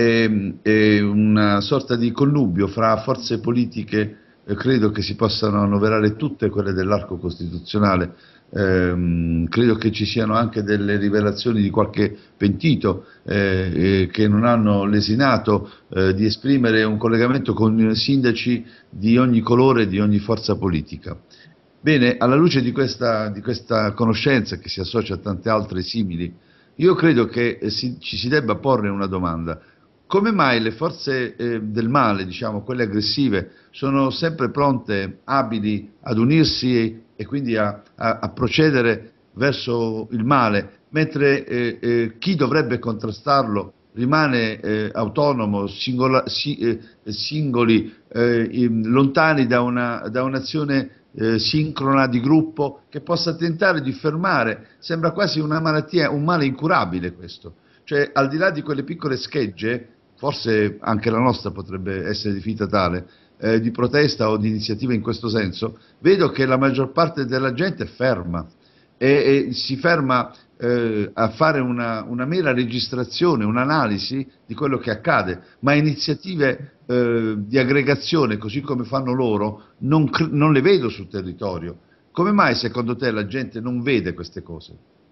e una sorta di connubio fra forze politiche, credo che si possano annoverare tutte quelle dell'arco costituzionale. Credo che ci siano anche delle rivelazioni di qualche pentito che non hanno lesinato di esprimere un collegamento con sindaci di ogni colore e di ogni forza politica. Bene, alla luce di questa conoscenza che si associa a tante altre simili, io credo che ci si debba porre una domanda. Come mai le forze del male, diciamo, quelle aggressive, sono sempre pronte, abili ad unirsi e quindi a procedere verso il male, mentre chi dovrebbe contrastarlo rimane autonomo, singoli, lontani da un'azione sincrona di gruppo che possa tentare di fermare? Sembra quasi una malattia, un male incurabile questo. Cioè, al di là di quelle piccole schegge, forse anche la nostra potrebbe essere definita tale, di protesta o di iniziativa in questo senso, vedo che la maggior parte della gente è ferma e si ferma a fare una mera registrazione, un'analisi di quello che accade, ma iniziative di aggregazione, così come fanno loro, non le vedo sul territorio. Come mai secondo te la gente non vede queste cose?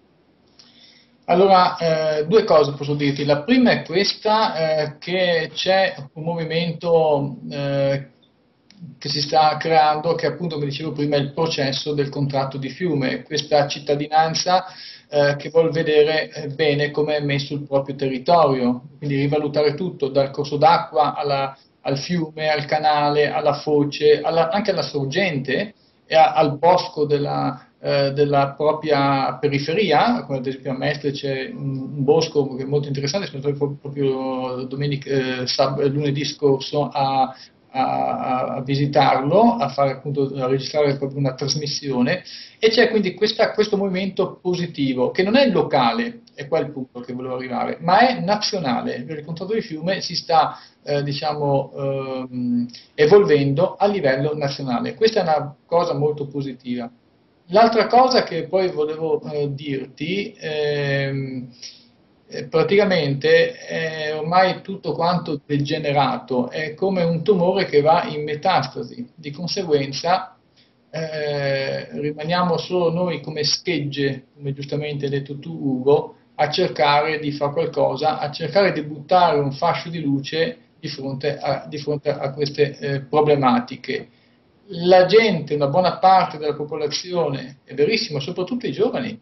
Allora, due cose posso dirti. La prima è questa, che c'è un movimento che si sta creando, che appunto, come dicevo prima, è il processo del contratto di fiume, questa cittadinanza che vuol vedere bene come è messo il proprio territorio, quindi rivalutare tutto, dal corso d'acqua al fiume, al canale, alla foce, anche alla sorgente e al bosco della propria periferia, come ad esempio a Mestre c'è un bosco che è molto interessante, sono stato proprio lunedì scorso a visitarlo, a registrare proprio una trasmissione, e c'è quindi questo movimento positivo, che non è locale, è qua il punto che volevo arrivare, ma è nazionale. Il contratto di fiume si sta evolvendo a livello nazionale. Questa è una cosa molto positiva. L'altra cosa che poi volevo dirti, praticamente è ormai tutto quanto degenerato, è come un tumore che va in metastasi, di conseguenza rimaniamo solo noi come schegge, come giustamente hai detto tu Ugo, a cercare di fare qualcosa, a cercare di buttare un fascio di luce di fronte a queste problematiche. La gente, una buona parte della popolazione, è verissimo, soprattutto i giovani,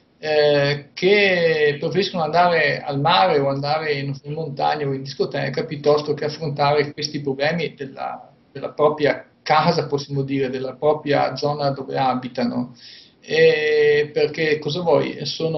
che preferiscono andare al mare o andare in montagna o in discoteca piuttosto che affrontare questi problemi della propria casa, possiamo dire, della propria zona dove abitano. Perché cosa vuoi?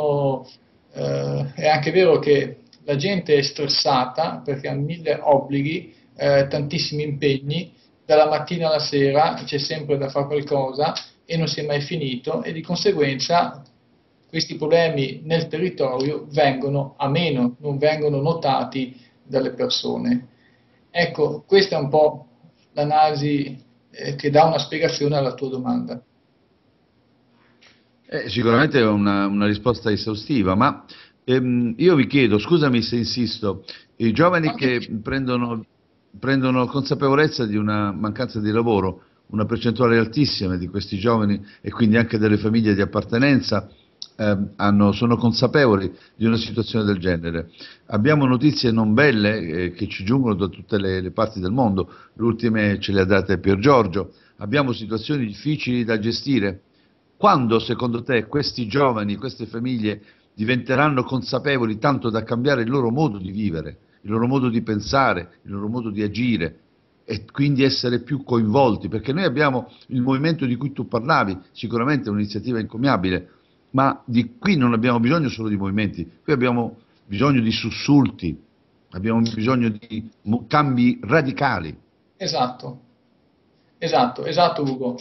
È anche vero che la gente è stressata perché ha mille obblighi, tantissimi impegni, dalla mattina alla sera c'è sempre da fare qualcosa e non si è mai finito, e di conseguenza questi problemi nel territorio vengono a meno, non vengono notati dalle persone. Ecco, questa è un po' l'analisi che dà una spiegazione alla tua domanda. Sicuramente è una risposta esaustiva, ma io vi chiedo, scusami se insisto, i giovani che prendono consapevolezza di una mancanza di lavoro, una percentuale altissima di questi giovani e quindi anche delle famiglie di appartenenza, sono consapevoli di una situazione del genere. Abbiamo notizie non belle che ci giungono da tutte le parti del mondo, le ultime ce le ha date Pier Giorgio. Abbiamo situazioni difficili da gestire. Quando, secondo te, questi giovani, queste famiglie diventeranno consapevoli tanto da cambiare il loro modo di vivere, il loro modo di pensare, il loro modo di agire, e quindi essere più coinvolti? Perché noi abbiamo il movimento di cui tu parlavi, sicuramente è un'iniziativa encomiabile, ma di qui non abbiamo bisogno solo di movimenti, qui abbiamo bisogno di sussulti, abbiamo bisogno di cambi radicali. Esatto, esatto Ugo.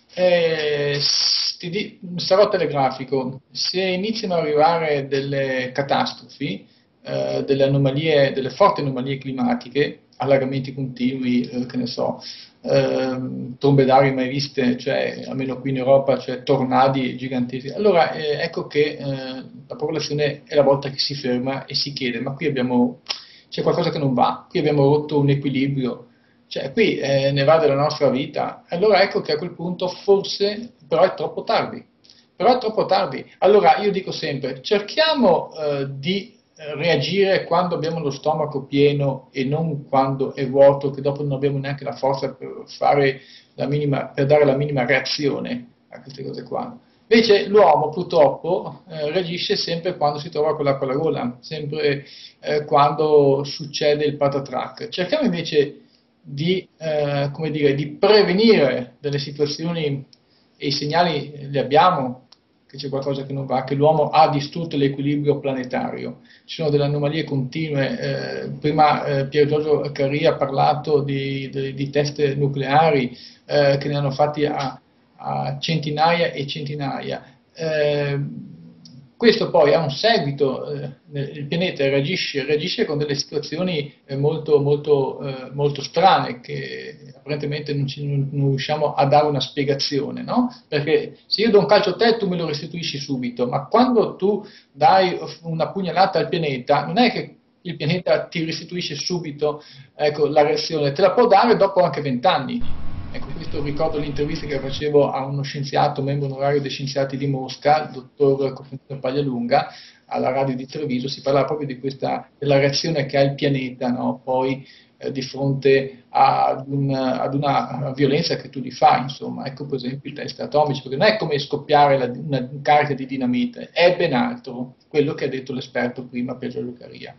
Sarò telegrafico. Se iniziano ad arrivare delle catastrofi, delle anomalie, delle forti anomalie climatiche, allagamenti continui, che ne so, trombe d'aria mai viste, cioè almeno qui in Europa, cioè tornadi giganteschi, allora ecco che la popolazione è la volta che si ferma e si chiede: ma qui c'è qualcosa che non va, qui abbiamo rotto un equilibrio, cioè qui ne va della nostra vita. Allora ecco che a quel punto forse però è troppo tardi. Però è troppo tardi. Allora io dico sempre: cerchiamo di reagire quando abbiamo lo stomaco pieno e non quando è vuoto, che dopo non abbiamo neanche la forza per dare la minima reazione a queste cose qua. Invece l'uomo purtroppo reagisce sempre quando si trova con l'acqua alla gola, sempre quando succede il patatrac. Cerchiamo invece come dire, di prevenire delle situazioni, e i segnali li abbiamo, che c'è qualcosa che non va, che l'uomo ha distrutto l'equilibrio planetario. Ci sono delle anomalie continue. Prima Pier Giorgio Carri ha parlato di test nucleari che ne hanno fatti a centinaia e centinaia. Questo poi ha un seguito, il pianeta reagisce con delle situazioni molto strane, che apparentemente non riusciamo a dare una spiegazione, no? Perché se io do un calcio a te, tu me lo restituisci subito, ma quando tu dai una pugnalata al pianeta, non è che il pianeta ti restituisce subito, ecco, la reazione, te la può dare dopo anche 20 anni. Ecco, questo ricordo l'intervista che facevo a uno scienziato, membro onorario dei scienziati di Mosca, il dottor Costantino Paglialunga, alla radio di Treviso. Si parlava proprio della reazione che ha il pianeta, no? Poi di fronte ad una violenza che tu gli fai, insomma. Ecco per esempio i test atomici, perché non è come scoppiare una carica di dinamite, è ben altro, quello che ha detto l'esperto prima, Pier Giorgio Carria.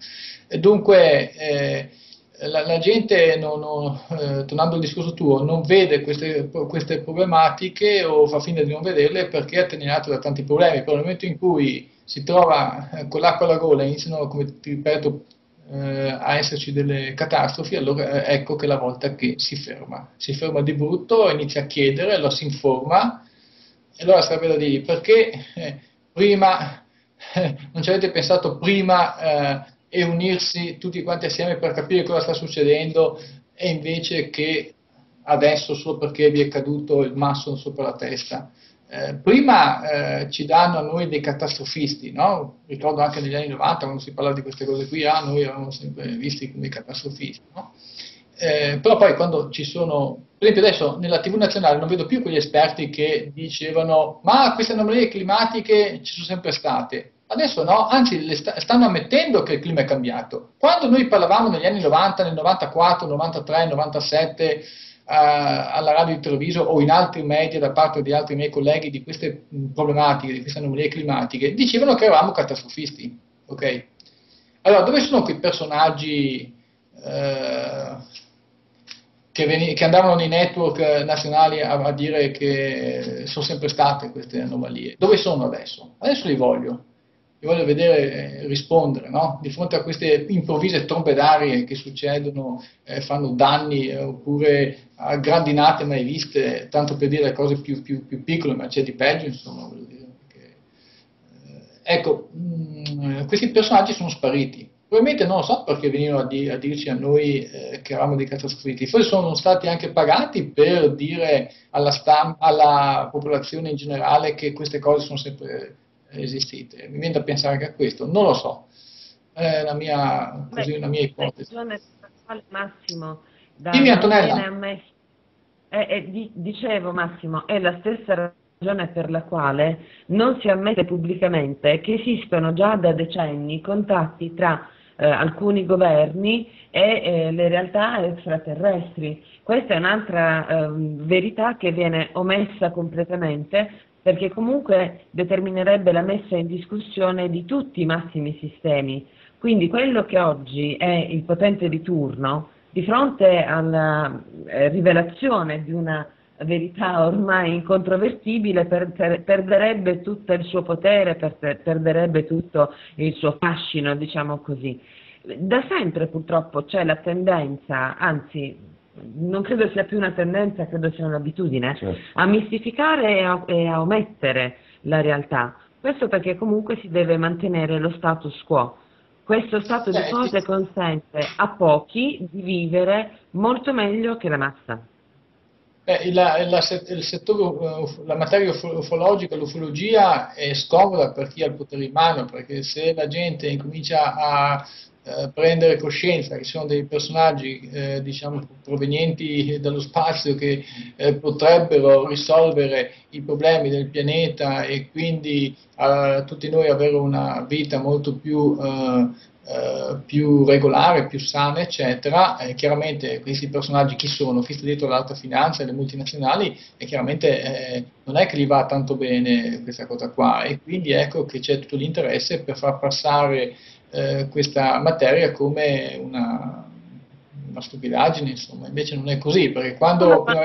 Dunque, la gente, tornando al discorso tuo, non vede queste problematiche o fa finta di non vederle perché è attenuato da tanti problemi. Però nel momento in cui si trova con l'acqua alla gola e iniziano, come ti ripeto, a esserci delle catastrofi, allora ecco che è la volta che si ferma di brutto, inizia a chiedere, allora si informa, e allora sarebbe da dire: perché prima non ci avete pensato prima e unirsi tutti quanti assieme per capire cosa sta succedendo, e invece che adesso solo perché vi è caduto il masso sopra la testa. Prima ci danno a noi dei catastrofisti, no? Ricordo anche negli anni 90 quando si parlava di queste cose qui, noi eravamo sempre visti come catastrofisti, no? Però poi quando ci sono, per esempio adesso nella TV nazionale non vedo più quegli esperti che dicevano: ma queste anomalie climatiche ci sono sempre state. Adesso no, anzi stanno ammettendo che il clima è cambiato. Quando noi parlavamo negli anni 90, nel 94, 93, 97 alla radio di Treviso o in altri media da parte di altri miei colleghi di queste problematiche, di queste anomalie climatiche, dicevano che eravamo catastrofisti. Ok? Allora, dove sono quei personaggi che andavano nei network nazionali a dire che sono sempre state queste anomalie? Dove sono adesso? Adesso li voglio vedere rispondere, no? Di fronte a queste improvvise trombe d'aria che succedono, fanno danni, oppure a grandinate mai viste, tanto per dire le cose più piccole, ma c'è di peggio, insomma. Perché, ecco, questi personaggi sono spariti. Probabilmente non lo so perché venivano a dirci a noi che eravamo dei catastrofisti, forse sono stati anche pagati per dire alla popolazione in generale che queste cose sono sempre esistite. Mi viene da pensare anche a questo, non lo so, è una mia ipotesi. Massimo, Dimmi, Antonella. Dicevo Massimo, è la stessa ragione per la quale non si ammette pubblicamente che esistono già da decenni contatti tra alcuni governi e le realtà extraterrestri. Questa è un'altra verità che viene omessa completamente perché comunque determinerebbe la messa in discussione di tutti i massimi sistemi. Quindi quello che oggi è il potente di turno, di fronte alla rivelazione di una verità ormai incontrovertibile, perderebbe tutto il suo potere, perderebbe tutto il suo fascino, diciamo così. Da sempre purtroppo c'è la tendenza, anzi non credo sia più una tendenza, credo sia un'abitudine, Certo. a mistificare e a omettere la realtà. Questo perché comunque si deve mantenere lo status quo. Questo stato di cose consente a pochi di vivere molto meglio che la massa. Il settore, la materia ufologica, l'ufologia è scomoda per chi ha il potere in mano, perché se la gente incomincia a prendere coscienza che ci sono dei personaggi diciamo, provenienti dallo spazio che potrebbero risolvere i problemi del pianeta e quindi tutti noi avere una vita molto più regolare, più sana, eccetera, chiaramente questi personaggi chi sono? Chi sta dietro l'alta finanza e le multinazionali e chiaramente non è che gli va tanto bene questa cosa qua e quindi ecco che c'è tutto l'interesse per far passare questa materia come una stupidaggine, insomma, invece non è così, perché quando prima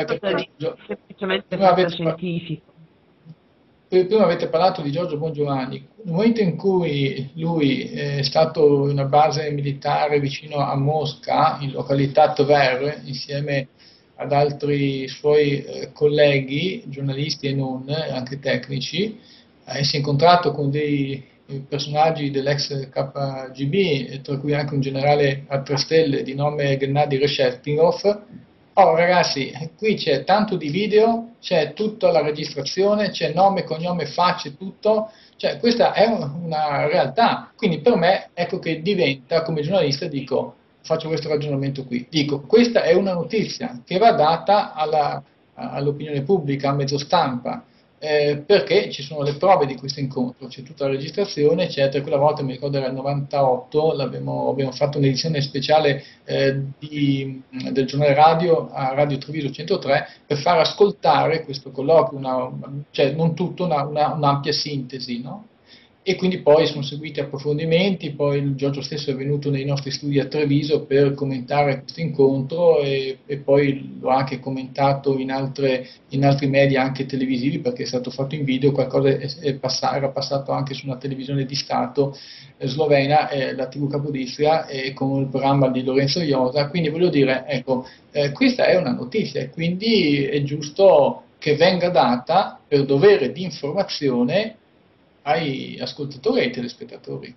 avete parlato di Giorgio Bongiovanni, nel momento in cui lui è stato in una base militare vicino a Mosca, in località Tver, insieme ad altri suoi colleghi, giornalisti e non, anche tecnici, si è incontrato con dei personaggi dell'ex KGB, tra cui anche un generale a 3 stelle di nome Gennady Reshetnikov. Oh ragazzi, qui c'è tanto di video, c'è tutta la registrazione, c'è nome, cognome, facce, tutto, cioè questa è una realtà, quindi per me ecco che diventa, come giornalista dico, faccio questo ragionamento qui, dico questa è una notizia che va data all'opinione pubblica, a mezzo stampa, perché ci sono le prove di questo incontro, c'è tutta la registrazione, eccetera. Quella volta mi ricordo era il 98, abbiamo fatto un'edizione speciale del giornale radio a Radio Treviso 103 per far ascoltare questo colloquio, cioè non tutto, un'ampia sintesi, no? E quindi poi sono seguiti approfondimenti, poi il Giorgio stesso è venuto nei nostri studi a Treviso per commentare questo incontro e poi l'ho anche commentato in altri media anche televisivi perché è stato fatto in video, qualcosa era passato anche su una televisione di Stato slovena, la TV Capodistria, con il programma di Lorenzo Iosa, quindi voglio dire, ecco, questa è una notizia e quindi è giusto che venga data per dovere di informazione ai ascoltatori e ai telespettatori.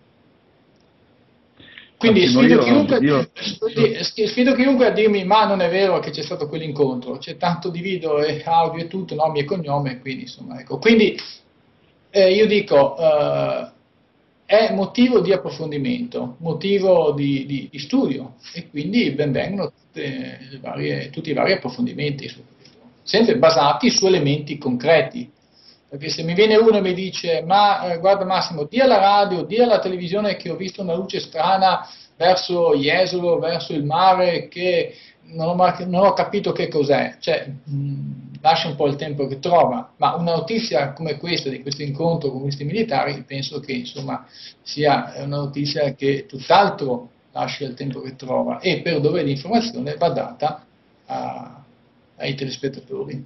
Quindi sfido chiunque a dirmi ma non è vero che c'è stato quell'incontro, c'è tanto di video e audio e tutto, nomi e cognome, quindi insomma ecco. Quindi io dico è motivo di approfondimento, motivo di studio e quindi benvengono tutti i vari approfondimenti su questo, sempre basati su elementi concreti. Perché se mi viene uno e mi dice ma guarda Massimo, di alla radio, di alla televisione che ho visto una luce strana verso Jesolo, verso il mare, che non ho capito che cos'è, cioè lascia un po' il tempo che trova, ma una notizia come questa, di questo incontro con questi militari, penso che insomma sia una notizia che tutt'altro lascia il tempo che trova e per dovere di informazione va data ai telespettatori.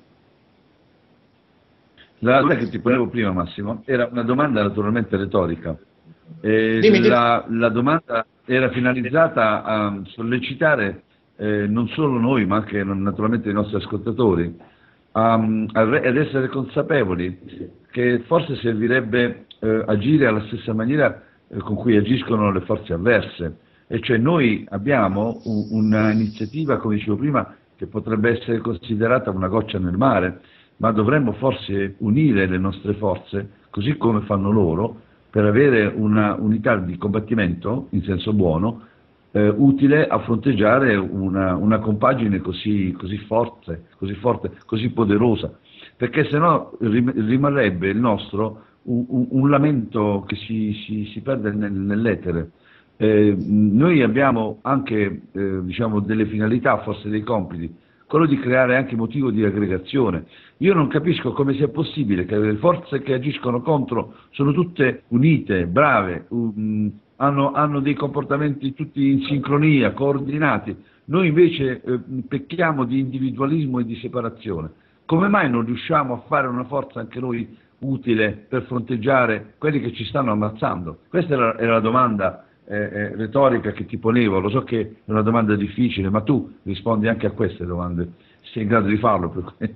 La domanda che ti ponevo prima, Massimo, era una domanda naturalmente retorica. La domanda era finalizzata a sollecitare non solo noi, ma anche naturalmente i nostri ascoltatori, ad essere consapevoli che forse servirebbe agire alla stessa maniera con cui agiscono le forze avverse. E cioè noi abbiamo un'iniziativa, come dicevo prima, che potrebbe essere considerata una goccia nel mare, ma dovremmo forse unire le nostre forze, così come fanno loro, per avere una unità di combattimento, in senso buono, utile a fronteggiare una compagine così forte, così poderosa, perché sennò rimarrebbe il nostro un lamento che si perde nell'etere. Noi abbiamo anche diciamo, delle finalità, forse dei compiti, quello di creare anche motivo di aggregazione. Io non capisco come sia possibile che le forze che agiscono contro sono tutte unite, brave, hanno dei comportamenti tutti in sincronia, coordinati. Noi invece pecchiamo di individualismo e di separazione. Come mai non riusciamo a fare una forza anche noi utile per fronteggiare quelli che ci stanno ammazzando? Questa era la domanda retorica che ti ponevo. Lo so che è una domanda difficile, ma tu rispondi anche a queste domande, sei in grado di farlo.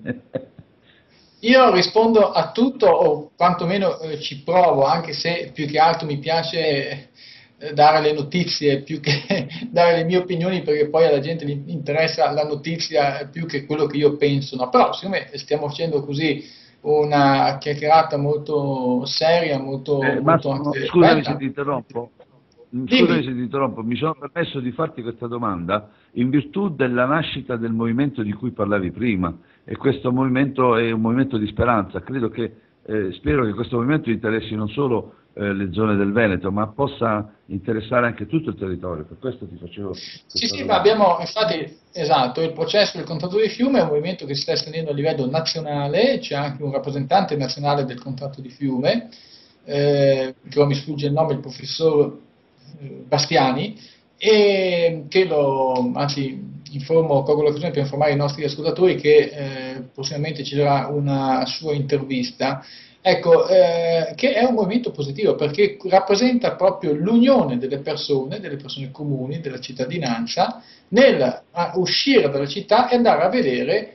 Io rispondo a tutto, o quantomeno ci provo, anche se più che altro mi piace dare le notizie più che dare le mie opinioni, perché poi alla gente gli interessa la notizia più che quello che io penso, no? Però siccome stiamo facendo così una chiacchierata molto seria, molto anche scusami bella. se ti interrompo. Scusami se ti interrompo, mi sono permesso di farti questa domanda in virtù della nascita del movimento di cui parlavi prima, e questo movimento è un movimento di speranza. Spero che questo movimento interessi non solo le zone del Veneto, ma possa interessare anche tutto il territorio. Per questo ti facevo Sì, ma abbiamo infatti, esatto, il processo del contratto di fiume è un movimento che si sta estendendo a livello nazionale. C'è anche un rappresentante nazionale del contratto di fiume, che ora mi sfugge il nome, il professor Bastiani, e che anzi colgo l'occasione per informare i nostri ascoltatori che prossimamente ci sarà una sua intervista. Ecco, che è un movimento positivo perché rappresenta proprio l'unione delle persone comuni, della cittadinanza, nel uscire dalla città e andare a vedere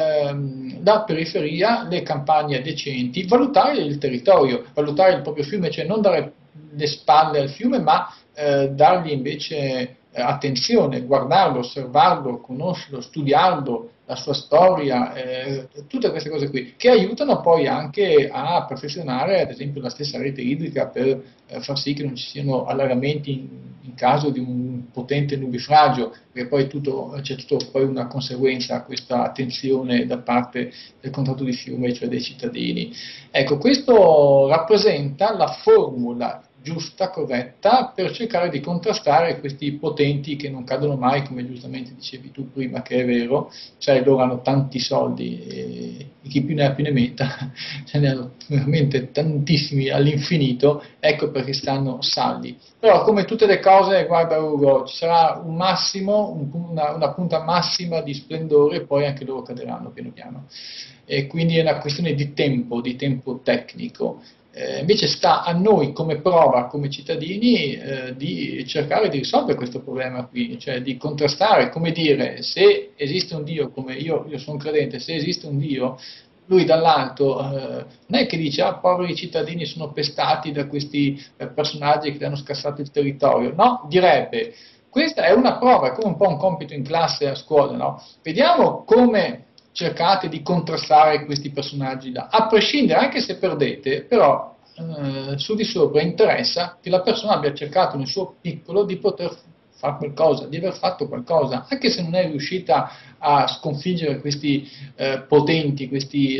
la periferia, le campagne decenti, valutare il territorio, valutare il proprio fiume, cioè non dare le spalle al fiume, ma dargli invece attenzione, guardarlo, osservarlo, conoscerlo, studiarlo, la sua storia, tutte queste cose qui, che aiutano poi anche a perfezionare ad esempio la stessa rete idrica per far sì che non ci siano allagamenti in caso di un potente nubifragio, perché poi c'è tutto poi una conseguenza a questa attenzione da parte del contratto di fiume, cioè dei cittadini. Ecco, questo rappresenta la formula giusta, corretta, per cercare di contrastare questi potenti che non cadono mai, come giustamente dicevi tu prima, che è vero, cioè loro hanno tanti soldi e chi più ne ha più ne metta, ce ne hanno veramente tantissimi all'infinito, ecco perché stanno saldi. Però come tutte le cose, guarda Ugo, ci sarà un massimo, una punta massima di splendore e poi anche loro caderanno piano piano. E quindi è una questione di tempo tecnico. Invece sta a noi come prova, come cittadini, di cercare di risolvere questo problema qui, cioè di contrastare, come dire, se esiste un Dio, come io sono credente, se esiste un Dio, lui dall'alto non è che dice poveri cittadini sono pestati da questi personaggi che hanno scassato il territorio, no, direbbe questa è una prova, è come un po' un compito in classe a scuola, no? Vediamo come cercate di contrastare questi personaggi là, a prescindere, anche se perdete, però su di sopra interessa che la persona abbia cercato nel suo piccolo di poter fare qualcosa, di aver fatto qualcosa, anche se non è riuscita a sconfiggere questi potenti, questi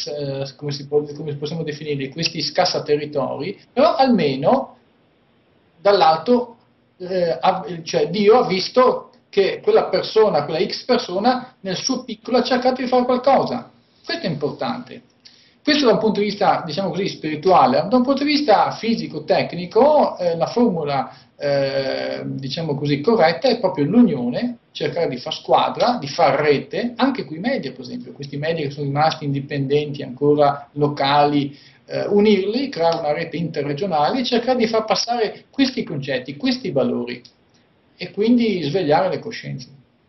come possiamo definirli, questi scassaterritori, però almeno dall'alto cioè Dio ha visto che quella persona, quella X persona, nel suo piccolo ha cercato di fare qualcosa. Questo è importante. Questo da un punto di vista, diciamo così, spirituale. Da un punto di vista fisico-tecnico, la formula, diciamo così, corretta è proprio l'unione, cercare di far squadra, di far rete, anche qui i media, per esempio, questi media che sono rimasti indipendenti, ancora locali, unirli, creare una rete interregionale e cercare di far passare questi concetti, questi valori, e quindi svegliare le coscienze.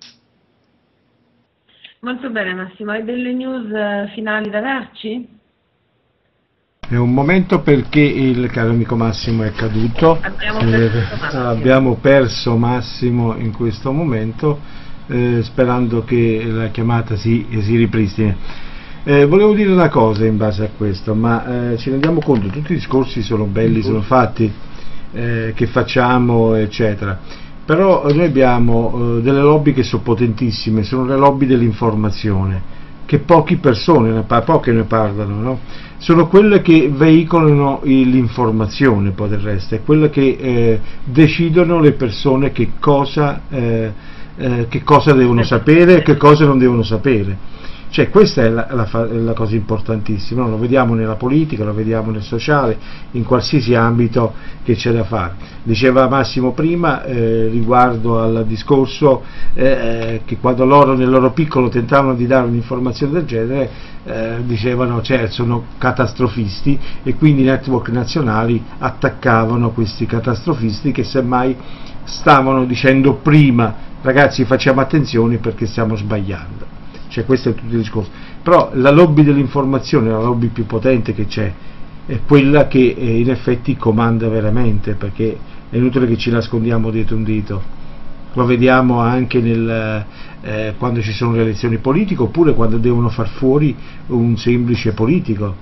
Molto bene Massimo, hai delle news finali da darci? È un momento perché il caro amico Massimo è caduto, abbiamo perso Massimo in questo momento, sperando che la chiamata si ripristini. Volevo dire una cosa in base a questo, ma ci rendiamo conto, tutti i discorsi sono belli, sono fatti, che facciamo eccetera. Però noi abbiamo delle lobby che sono potentissime, sono le lobby dell'informazione, che poche ne parlano, no? Sono quelle che veicolano l'informazione, poi del resto, è quelle che decidono le persone che cosa che cosa devono sapere e che cosa non devono sapere. Cioè, questa è la cosa importantissima, no? Lo vediamo nella politica, lo vediamo nel sociale, in qualsiasi ambito che c'è da fare. Diceva Massimo prima, riguardo al discorso che quando loro nel loro piccolo tentavano di dare un'informazione del genere, dicevano, cioè, sono catastrofisti, e quindi i network nazionali attaccavano questi catastrofisti che semmai stavano dicendo prima: ragazzi, facciamo attenzione perché stiamo sbagliando. Cioè, questo è tutto il discorso. Però la lobby dell'informazione, la lobby più potente che c'è, è quella che in effetti comanda veramente, perché è inutile che ci nascondiamo dietro un dito. Lo vediamo anche quando ci sono le elezioni politiche, oppure quando devono far fuori un semplice politico.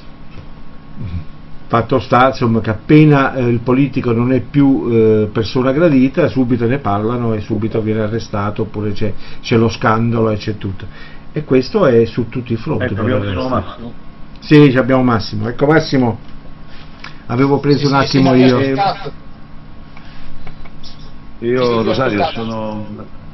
Fatto sta, insomma, che appena il politico non è più persona gradita, subito ne parlano e subito viene arrestato, oppure c'è lo scandalo e c'è tutto. E questo è su tutti i fronti. Ecco, abbiamo Massimo. Sì, abbiamo Massimo. Ecco, Massimo, avevo preso un attimo io. Io, Rosario, sono...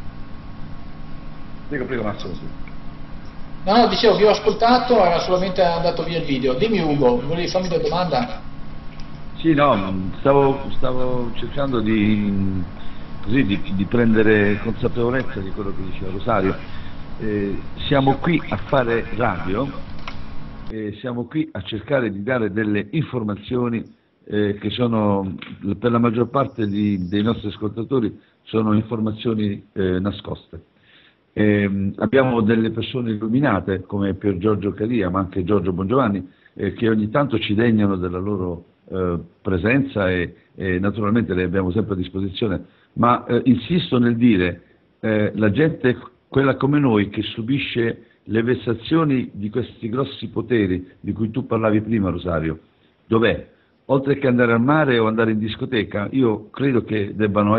Prego Massimo. No, dicevo, vi ho ascoltato, era solamente andato via il video. Dimmi Ugo, volevi farmi una domanda? Sì, no, stavo cercando di prendere consapevolezza di quello che diceva Rosario. Siamo qui a fare radio, siamo qui a cercare di dare delle informazioni che sono, per la maggior parte dei nostri ascoltatori, sono informazioni nascoste. Abbiamo delle persone illuminate come Pier Giorgio Caria, ma anche Giorgio Bongiovanni, che ogni tanto ci degnano della loro presenza e naturalmente le abbiamo sempre a disposizione, ma insisto nel dire, la gente, quella come noi, che subisce le vessazioni di questi grossi poteri di cui tu parlavi prima, Rosario, dov'è? Oltre che andare al mare o andare in discoteca, io credo che devono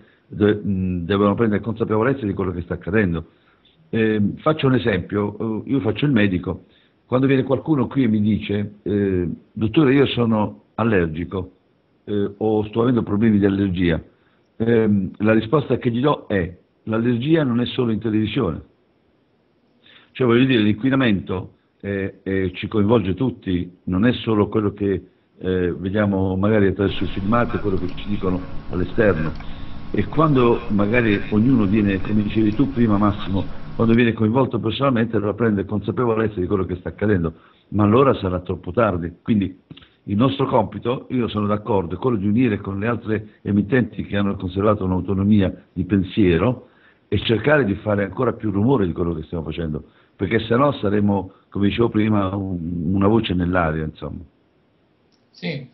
prendere consapevolezza di quello che sta accadendo. Faccio un esempio, io faccio il medico. Quando viene qualcuno qui e mi dice dottore, io sono allergico o sto avendo problemi di allergia, la risposta che gli do è: l'allergia non è solo in televisione. Cioè, voglio dire, l'inquinamento ci coinvolge tutti, non è solo quello che vediamo magari attraverso i filmati, quello che ci dicono all'esterno. E quando magari ognuno viene, come dicevi tu prima Massimo, quando viene coinvolto personalmente, allora prende consapevolezza di quello che sta accadendo, ma allora sarà troppo tardi. Quindi il nostro compito, io sono d'accordo, è quello di unire con le altre emittenti che hanno conservato un'autonomia di pensiero e cercare di fare ancora più rumore di quello che stiamo facendo, perché sennò saremo, come dicevo prima, una voce nell'aria, insomma. Sì,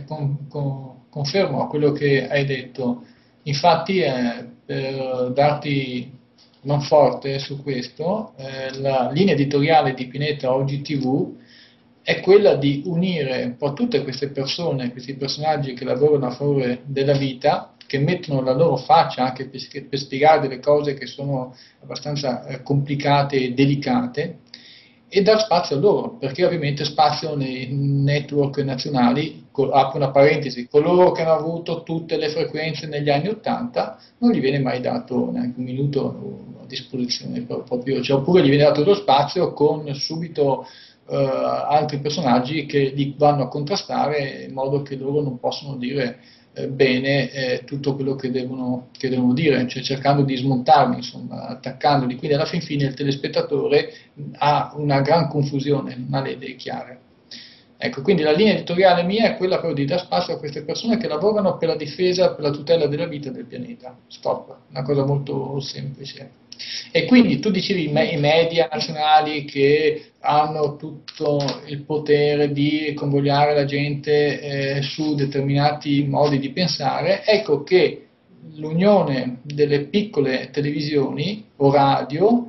confermo quello che hai detto. Infatti, per darti non forte su questo, la linea editoriale di Pineta Oggi TV è quella di unire un po' tutte queste persone, questi personaggi che lavorano a favore della vita, che mettono la loro faccia anche per spiegare delle cose che sono abbastanza complicate e delicate, e dar spazio a loro, perché ovviamente spazio nei network nazionali, apro una parentesi, coloro che hanno avuto tutte le frequenze negli anni '80 non gli viene mai dato neanche un minuto a disposizione proprio, cioè, oppure gli viene dato lo spazio con subito altri personaggi che li vanno a contrastare in modo che loro non possono dire bene tutto quello che devono dire, cioè cercando di smontarli, insomma, attaccandoli. Quindi alla fin fine il telespettatore ha una gran confusione, non ha le idee chiare. Ecco, quindi la linea editoriale mia è quella però di dar spazio a queste persone che lavorano per la difesa, per la tutela della vita del pianeta. Stop, una cosa molto semplice. E quindi tu dicevi i media nazionali che hanno tutto il potere di convogliare la gente su determinati modi di pensare, ecco che l'unione delle piccole televisioni o radio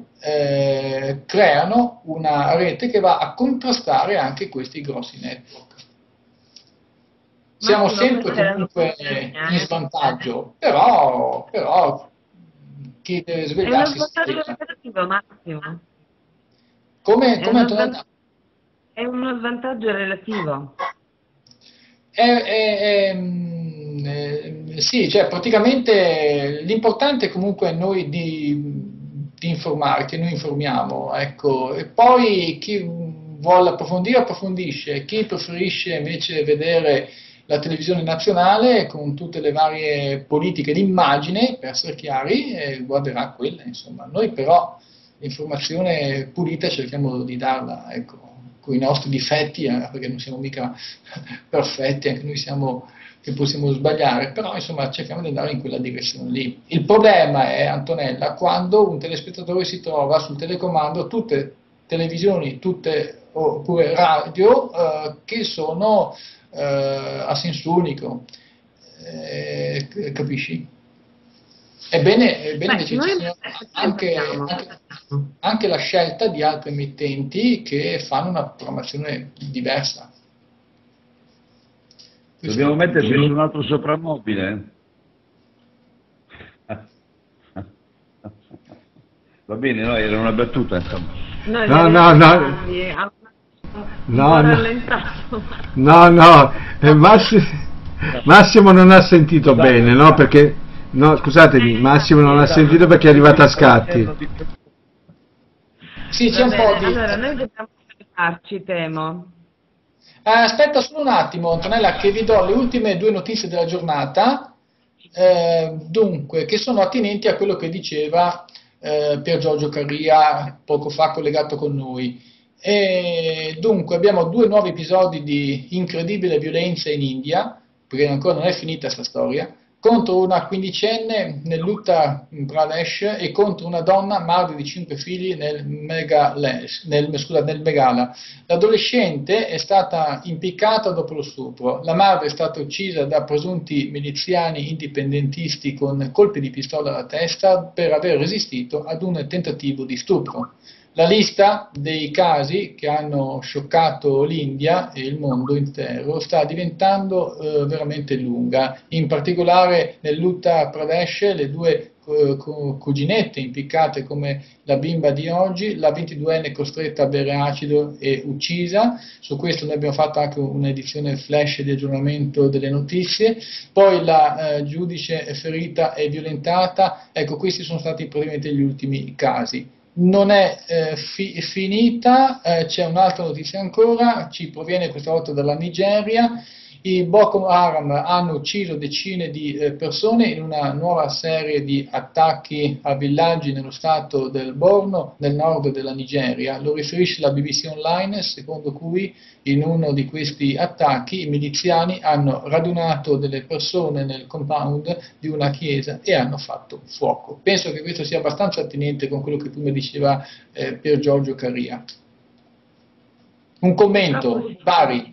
creano una rete che va a contrastare anche questi grossi network. Siamo sempre comunque in svantaggio, però chi deve svegliarsi... È uno svantaggio relativo, Massimo. Come è uno svantaggio relativo. sì, cioè praticamente l'importante comunque è noi di informarti, noi informiamo, ecco, e poi chi vuole approfondire approfondisce, chi preferisce invece vedere la televisione nazionale con tutte le varie politiche d'immagine, per essere chiari, guarderà quella, insomma. Noi però l'informazione pulita cerchiamo di darla, ecco, con i nostri difetti, perché non siamo mica perfetti, anche noi siamo che possiamo sbagliare, però insomma cerchiamo di andare in quella direzione lì. Il problema è, Antonella, quando un telespettatore si trova sul telecomando tutte televisioni, tutte oppure radio che sono a senso unico, capisci? Ebbene invece ci sono anche la scelta di altri emittenti che fanno una programmazione diversa. Dobbiamo metterci su un altro soprammobile? Va bene, no, era una battuta, insomma. Massimo non ha sentito bene, no? Perché, no, scusatemi, Massimo non ha sentito perché è arrivato a scatti. Sì, c'è un po' di... Allora, noi dobbiamo salutarci, temo. Aspetta solo un attimo, Antonella, che vi do le ultime 2 notizie della giornata, dunque, che sono attinenti a quello che diceva Pier Giorgio Carria poco fa collegato con noi. E dunque abbiamo 2 nuovi episodi di incredibile violenza in India, perché ancora non è finita questa storia, contro una quindicenne nell'Uttar Pradesh e contro una donna madre di 5 figli nel Meghala. L'adolescente è stata impiccata dopo lo stupro, la madre è stata uccisa da presunti miliziani indipendentisti con colpi di pistola alla testa per aver resistito ad un tentativo di stupro. La lista dei casi che hanno scioccato l'India e il mondo intero sta diventando veramente lunga, in particolare nell'Uttar Pradesh le 2 cuginette impiccate come la bimba di oggi, la 22enne costretta a bere acido e uccisa. Su questo noi abbiamo fatto anche un'edizione flash di aggiornamento delle notizie, poi la giudice ferita e violentata. Ecco, questi sono stati praticamente gli ultimi casi. Non è finita, c'è un'altra notizia ancora, ci proviene questa volta dalla Nigeria. I Boko Haram hanno ucciso decine di persone in una nuova serie di attacchi a villaggi nello stato del Borno, nel nord della Nigeria. Lo riferisce la BBC Online, secondo cui in uno di questi attacchi i miliziani hanno radunato delle persone nel compound di una chiesa e hanno fatto fuoco. Penso che questo sia abbastanza attinente con quello che prima diceva Pier Giorgio Carria. Un commento, Bari.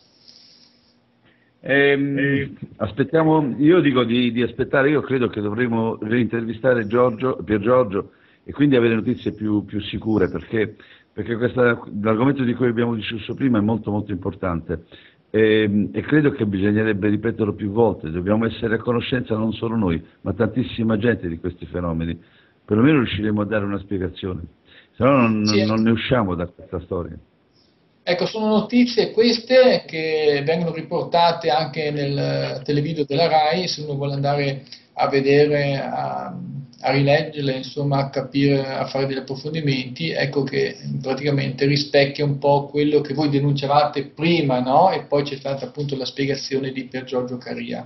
Aspettiamo, io dico di aspettare, io credo che dovremo reintervistare Pier Giorgio e quindi avere notizie più sicure, perché l'argomento di cui abbiamo discusso prima è molto molto importante e credo che bisognerebbe ripeterlo più volte. Dobbiamo essere a conoscenza non solo noi, ma tantissima gente di questi fenomeni, perlomeno riusciremo a dare una spiegazione, se no non ne usciamo da questa storia. Ecco, sono notizie queste che vengono riportate anche nel televideo della RAI, se uno vuole andare a vedere, a rileggerle, insomma, a capire, a fare degli approfondimenti, ecco che praticamente rispecchia un po' quello che voi denunciavate prima, no? E poi c'è stata appunto la spiegazione di Pier Giorgio Carria.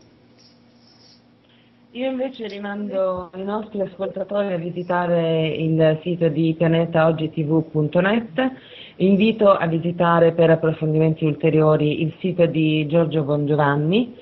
Io invece rimando i nostri ascoltatori a visitare il sito di pianetaogitv.net. Invito a visitare per approfondimenti ulteriori il sito di Giorgio Bongiovanni,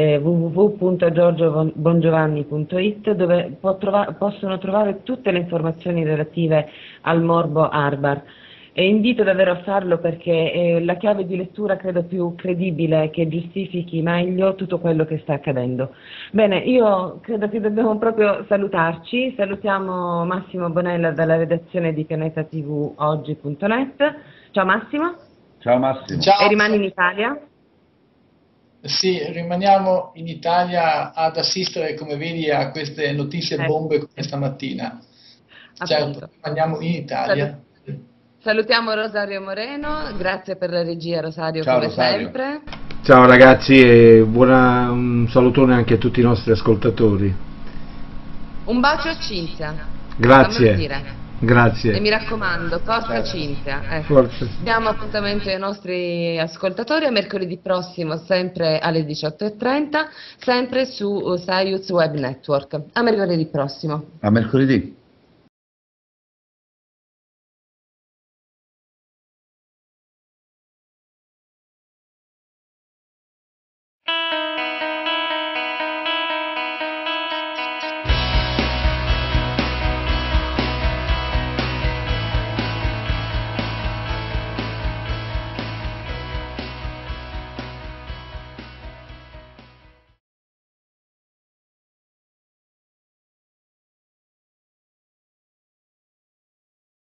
www.giorgiobongiovanni.it, dove possono trovare tutte le informazioni relative al morbo Arbar. E invito davvero a farlo perché è la chiave di lettura credo più credibile che giustifichi meglio tutto quello che sta accadendo. Bene, io credo che dobbiamo proprio salutarci. Salutiamo Massimo Bonella dalla redazione di pianetatvoggi.net. Ciao Massimo. Ciao Massimo. Ciao. E rimani in Italia? Sì, rimaniamo in Italia ad assistere, come vedi, a queste notizie bombe come stamattina. Certo, rimaniamo in Italia. Salutiamo Rosario Moreno, grazie per la regia Rosario, ciao, come Rosario. sempre. Ciao ragazzi e un salutone anche a tutti i nostri ascoltatori. Un bacio a Cinzia. Grazie. Grazie. E mi raccomando, forza Cinzia. Forza. Diamo appuntamento ai nostri ascoltatori a mercoledì prossimo, sempre alle 18:30, sempre su Saiuz Web Network. A mercoledì prossimo. A mercoledì.